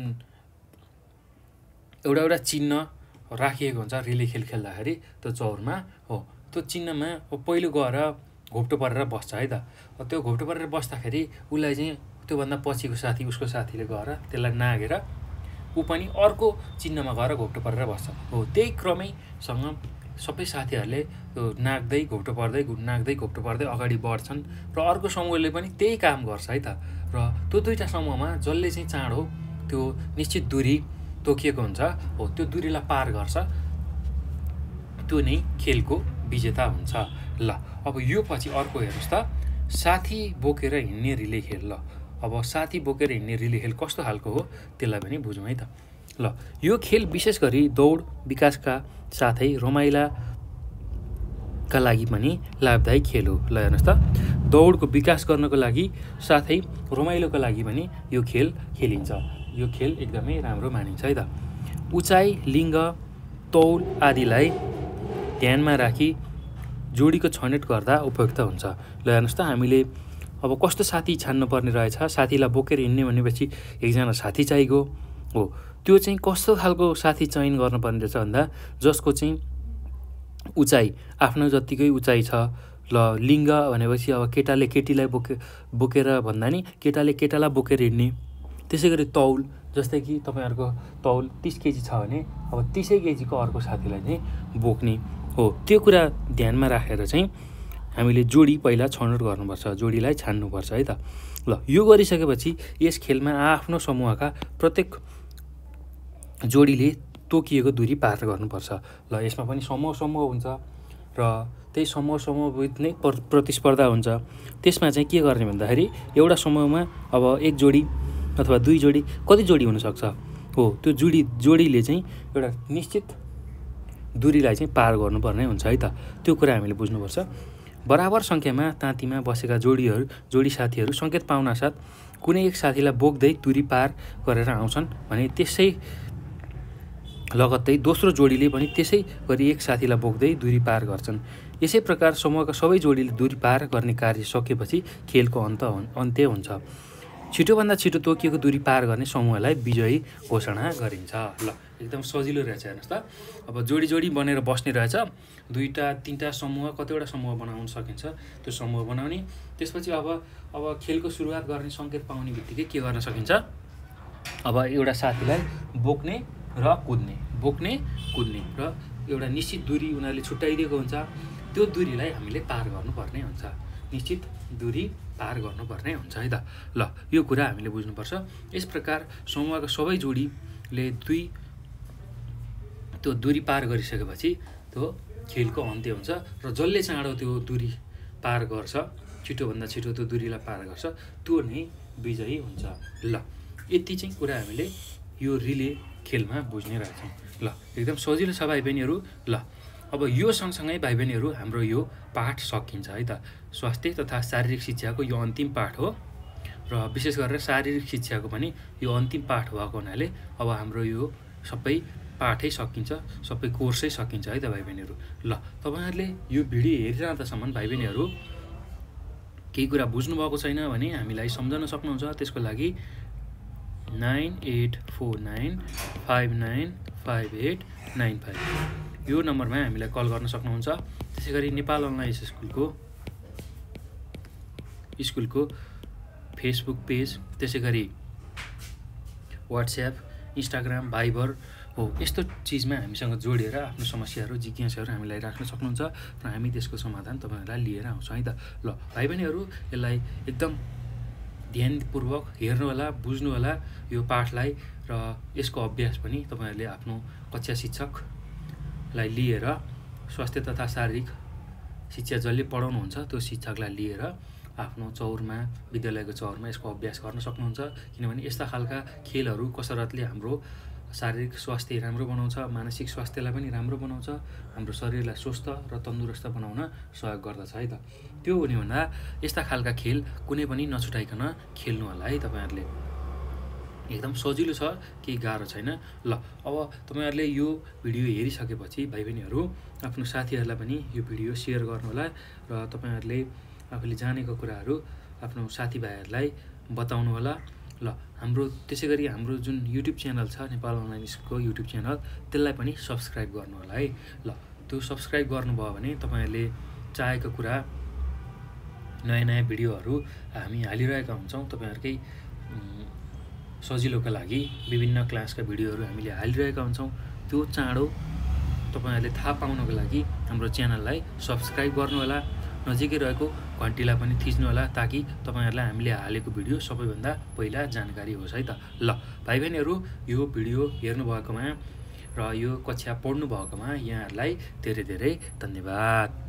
एउटा एउटा चिन्ह राखिएको हुन्छ रिले खेल खेल्दाखेरि त्यो चौरमा हो, त्यो चिन्हमा पहिलो गएर घोप्टो परेर बस्छ है त। त्यो घोप्टो परेर बस्दाखेरि उसलाई चाहिँ त्योभन्दा पछिको साथी, उसको साथीले गएर त्यसलाई नागेर ऊ पनि अर्को चिन्हमा गएर घोप्टो परेर बस्छ हो। त्यही क्रमैसँग सबै साथीहरूले त्यो नाग्दै घोप्टो पर्दै नाग्दै घोप्टो पर्दै अगाडि बढ्छन् र अर्को समूहले पनि त्यही काम गर्छ है त। र त्यो दुईवटा समूहमा जसले चाहिँ चाँडो त्यो निश्चित दूरी तोकिएको हुन्छ हो, त्यो दूरीलाई पार गर्छ, त्यो नै खेलको विजेता हुन्छ। ल अब यो पछि अर्को हेर्नुहोस् त, साथी बोकेर हिँड्ने रिले खेल। ल अब साथी बोकेर हिँड्ने रिले खेल कस्तो खालको हो त्यसलाई पनि बुझौँ है त। ल यो खेल विशेष गरी दौड विकासका साथै रमाइलाका लागि पनि लाभदायी खेल हो। ल हेर्नुहोस् त, दौडको विकास गर्नको लागि साथै रमाइलोको लागि पनि यो खेल खेलिन्छ। यो खेल एकदमै राम्रो मानिन्छ है त। उचाइ, लिङ्ग, तौल आदिलाई ध्यानमा राखी जोडीको छनौट गर्दा उपयुक्त हुन्छ। ल हेर्नुहोस् त, हामीले अब कस्तो साथी छान्नुपर्ने रहेछ, साथीलाई बोकेर हिँड्ने भनेपछि एकजना साथी चाहिएको हो, त्यो चाहिँ कस्तो खालको साथी चयन गर्नुपर्ने रहेछ भन्दा जसको चाहिँ उचाइ आफ्नो जतिकै उचाइ छ। ल लिङ्ग भनेपछि अब केटाले केटीलाई बोके बोकेर भन्दा नि केटाले केटालाई बोकेर हिँड्ने। त्यसै गरी तौल, जस्तै कि तपाईँहरूको तौल तिस केजी छ भने अब तिसै केजीको अर्को साथीलाई चाहिँ बोक्ने हो। त्यो कुरा ध्यानमा राखेर चाहिँ हामीले जोडी पहिला छनौट गर्नुपर्छ, जोडीलाई छान्नुपर्छ है त। ल यो गरिसकेपछि यस खेलमा आफ्नो समूहका प्रत्येक जोडीले तोकिएको दूरी पार गर्नुपर्छ। ल यसमा पनि समूह समूह हुन्छ र त्यही समूह समूहभित्र नै प्रतिस्पर्धा हुन्छ। त्यसमा चाहिँ के गर्ने भन्दाखेरि एउटा समूहमा अब एक जोडी अथवा दुई जोडी कति जोडी हुनसक्छ हो, त्यो जोडी जोडीले चाहिँ एउटा निश्चित दूरीलाई चाहिँ पार गर्नुपर्ने हुन्छ है त। त्यो कुरा हामीले बुझ्नुपर्छ। बराबर सङ्ख्यामा ताँतीमा बसेका जोडीहरू जोडी साथीहरू सङ्केत पाउनासाथ कुनै एक साथीलाई बोक्दै दूरी पार गरेर आउँछन् भने त्यसै लगत्तै दोस्रो जोडीले पनि त्यसै गरी एक साथीलाई बोक्दै दूरी पार गर्छन्। यसै प्रकार समूहका सबै जोडीले दूरी पार गर्ने कार्य सकेपछि खेलको अन्त अन्त्य हुन्छ। छिटोभन्दा छिटो तोकिएको दूरी पार गर्ने समूहलाई विजयी घोषणा गरिन्छ। ल एकदम सजिलो रहेछ हेर्नुहोस् त। अब जोडी जोडी बनेर बस्ने रहेछ, दुईवटा तिनवटा समूह कतिवटा समूह बनाउन सकिन्छ, त्यो समूह बनाउने। त्यसपछि अब अब खेलको सुरुवात गर्ने सङ्केत पाउने बित्तिकै के गर्न सकिन्छ, अब एउटा साथीलाई बोक्ने र कुद्ने, बोक्ने कुद्ने र एउटा निश्चित दूरी उनीहरूले छुट्याइदिएको हुन्छ, त्यो दूरीलाई हामीले पार गर्नुपर्ने हुन्छ, निश्चित दूरी पार गर्नुपर्ने हुन्छ है त। ल यो कुरा हामीले बुझ्नुपर्छ। यस प्रकार समूहका सबै जोडीले दुई त्यो दूरी पार गरिसकेपछि त्यो खेलको अन्त्य हुन्छ र जसले चाँडो त्यो दूरी पार गर्छ, छिटोभन्दा छिटो त्यो दूरीलाई पार गर्छ, त्यो नै विजयी हुन्छ। ल यति चाहिँ कुरा हामीले यो रिले खेलमा बुझ्ने रहेछौँ। ल एकदम सजिलो छ भाइ बहिनीहरू। ल अब यो सँगसँगै भाइ बहिनीहरू हाम्रो यो पाठ सकिन्छ है त। स्वास्थ्य तथा शारीरिक शिक्षाको यो अन्तिम पाठ हो र विशेष गरेर शारीरिक शिक्षाको पनि यो अन्तिम पाठ भएको हुनाले अब हाम्रो यो सबै पाठै सकिन्छ, सबै कोर्सै सकिन्छ है त भाइ बहिनीहरू। ल तपाईँहरूले यो भिडियो हेरिरहँदासम्म भाइ बहिनीहरू केही कुरा बुझ्नुभएको छैन भने हामीलाई सम्झाउन सक्नुहुन्छ। त्यसको लागि nine eight four nine five nine five eight nine five यो नम्बरमा हामीलाई कल गर्न सक्नुहुन्छ। त्यसै गरी नेपाल अनलाइन स्कुलको स्कुलको फेसबुक पेज, त्यसै गरी वाट्सएप, इन्स्टाग्राम, भाइबर हो, यस्तो चिजमा हामीसँग जोडिएर आफ्नो समस्याहरू जिज्ञासाहरू हामीलाई राख्न सक्नुहुन्छ र हामी त्यसको समाधान तपाईँहरूलाई लिएर आउँछौँ है त। ल भाइ बहिनीहरू यसलाई एकदम ध्यानपूर्वक हेर्नु होला, बुझ्नु होला यो पाठलाई र यसको अभ्यास पनि तपाईँहरूले आफ्नो कक्षा शिक्षकलाई लिएर, स्वास्थ्य तथा शारीरिक शिक्षा जसले पढाउनुहुन्छ त्यो शिक्षकलाई लिएर आफ्नो चौरमा, विद्यालयको चौरमा यसको अभ्यास गर्न सक्नुहुन्छ। किनभने यस्ता खालका खेलहरू कसरतले हाम्रो शारीरिक स्वास्थ्य राम्रो बनाउँछ, मानसिक स्वास्थ्यलाई पनि राम्रो बनाउँछ, हाम्रो शरीरलाई स्वस्थ र तन्दुरुस्त बनाउन सहयोग गर्दछ है त। त्यो हुने भन्दा यस्ता खालका खेल कुनै पनि नछुटाइकन खेल्नु होला है तपाईँहरूले। एकदम सजिलो छ, केही गाह्रो छैन। ल अब तपाईँहरूले यो भिडियो हेरिसकेपछि भाइ बहिनीहरू आफ्नो साथीहरूलाई पनि यो भिडियो सेयर गर्नुहोला र तपाईँहरूले आफूले जानेको कुराहरू आफ्नो साथीभाइहरूलाई बताउनु होला। ल हाम्रो त्यसै गरी हाम्रो जुन युट्युब च्यानल छ नेपाल अनलाइन स्कुलको युट्युब च्यानल, त्यसलाई पनि सब्सक्राइब गर्नु होला है। ल त्यो सब्सक्राइब गर्नुभयो भने तपाईँहरूले चाहेको कुरा, नयाँ नयाँ भिडियोहरू हामी हालिरहेका हुन्छौँ। तपाईँहरूकै सजिलोका लागि विभिन्न क्लासका भिडियोहरू हामीले हालिरहेका हुन्छौँ। त्यो चाँडो तपाईँहरूले थाहा पाउनको लागि हाम्रो च्यानललाई सब्सक्राइब गर्नु होला, नजिकै रहेको घन्टीलाई पनि थिच्नु होला ताकि तपाईँहरूलाई हामीले हालेको भिडियो सबैभन्दा पहिला जानकारी होस् है त। ल भाइ बहिनीहरू यो भिडियो हेर्नुभएकोमा र यो कक्षा पढ्नु भएकोमा यहाँहरूलाई धेरै धेरै धन्यवाद।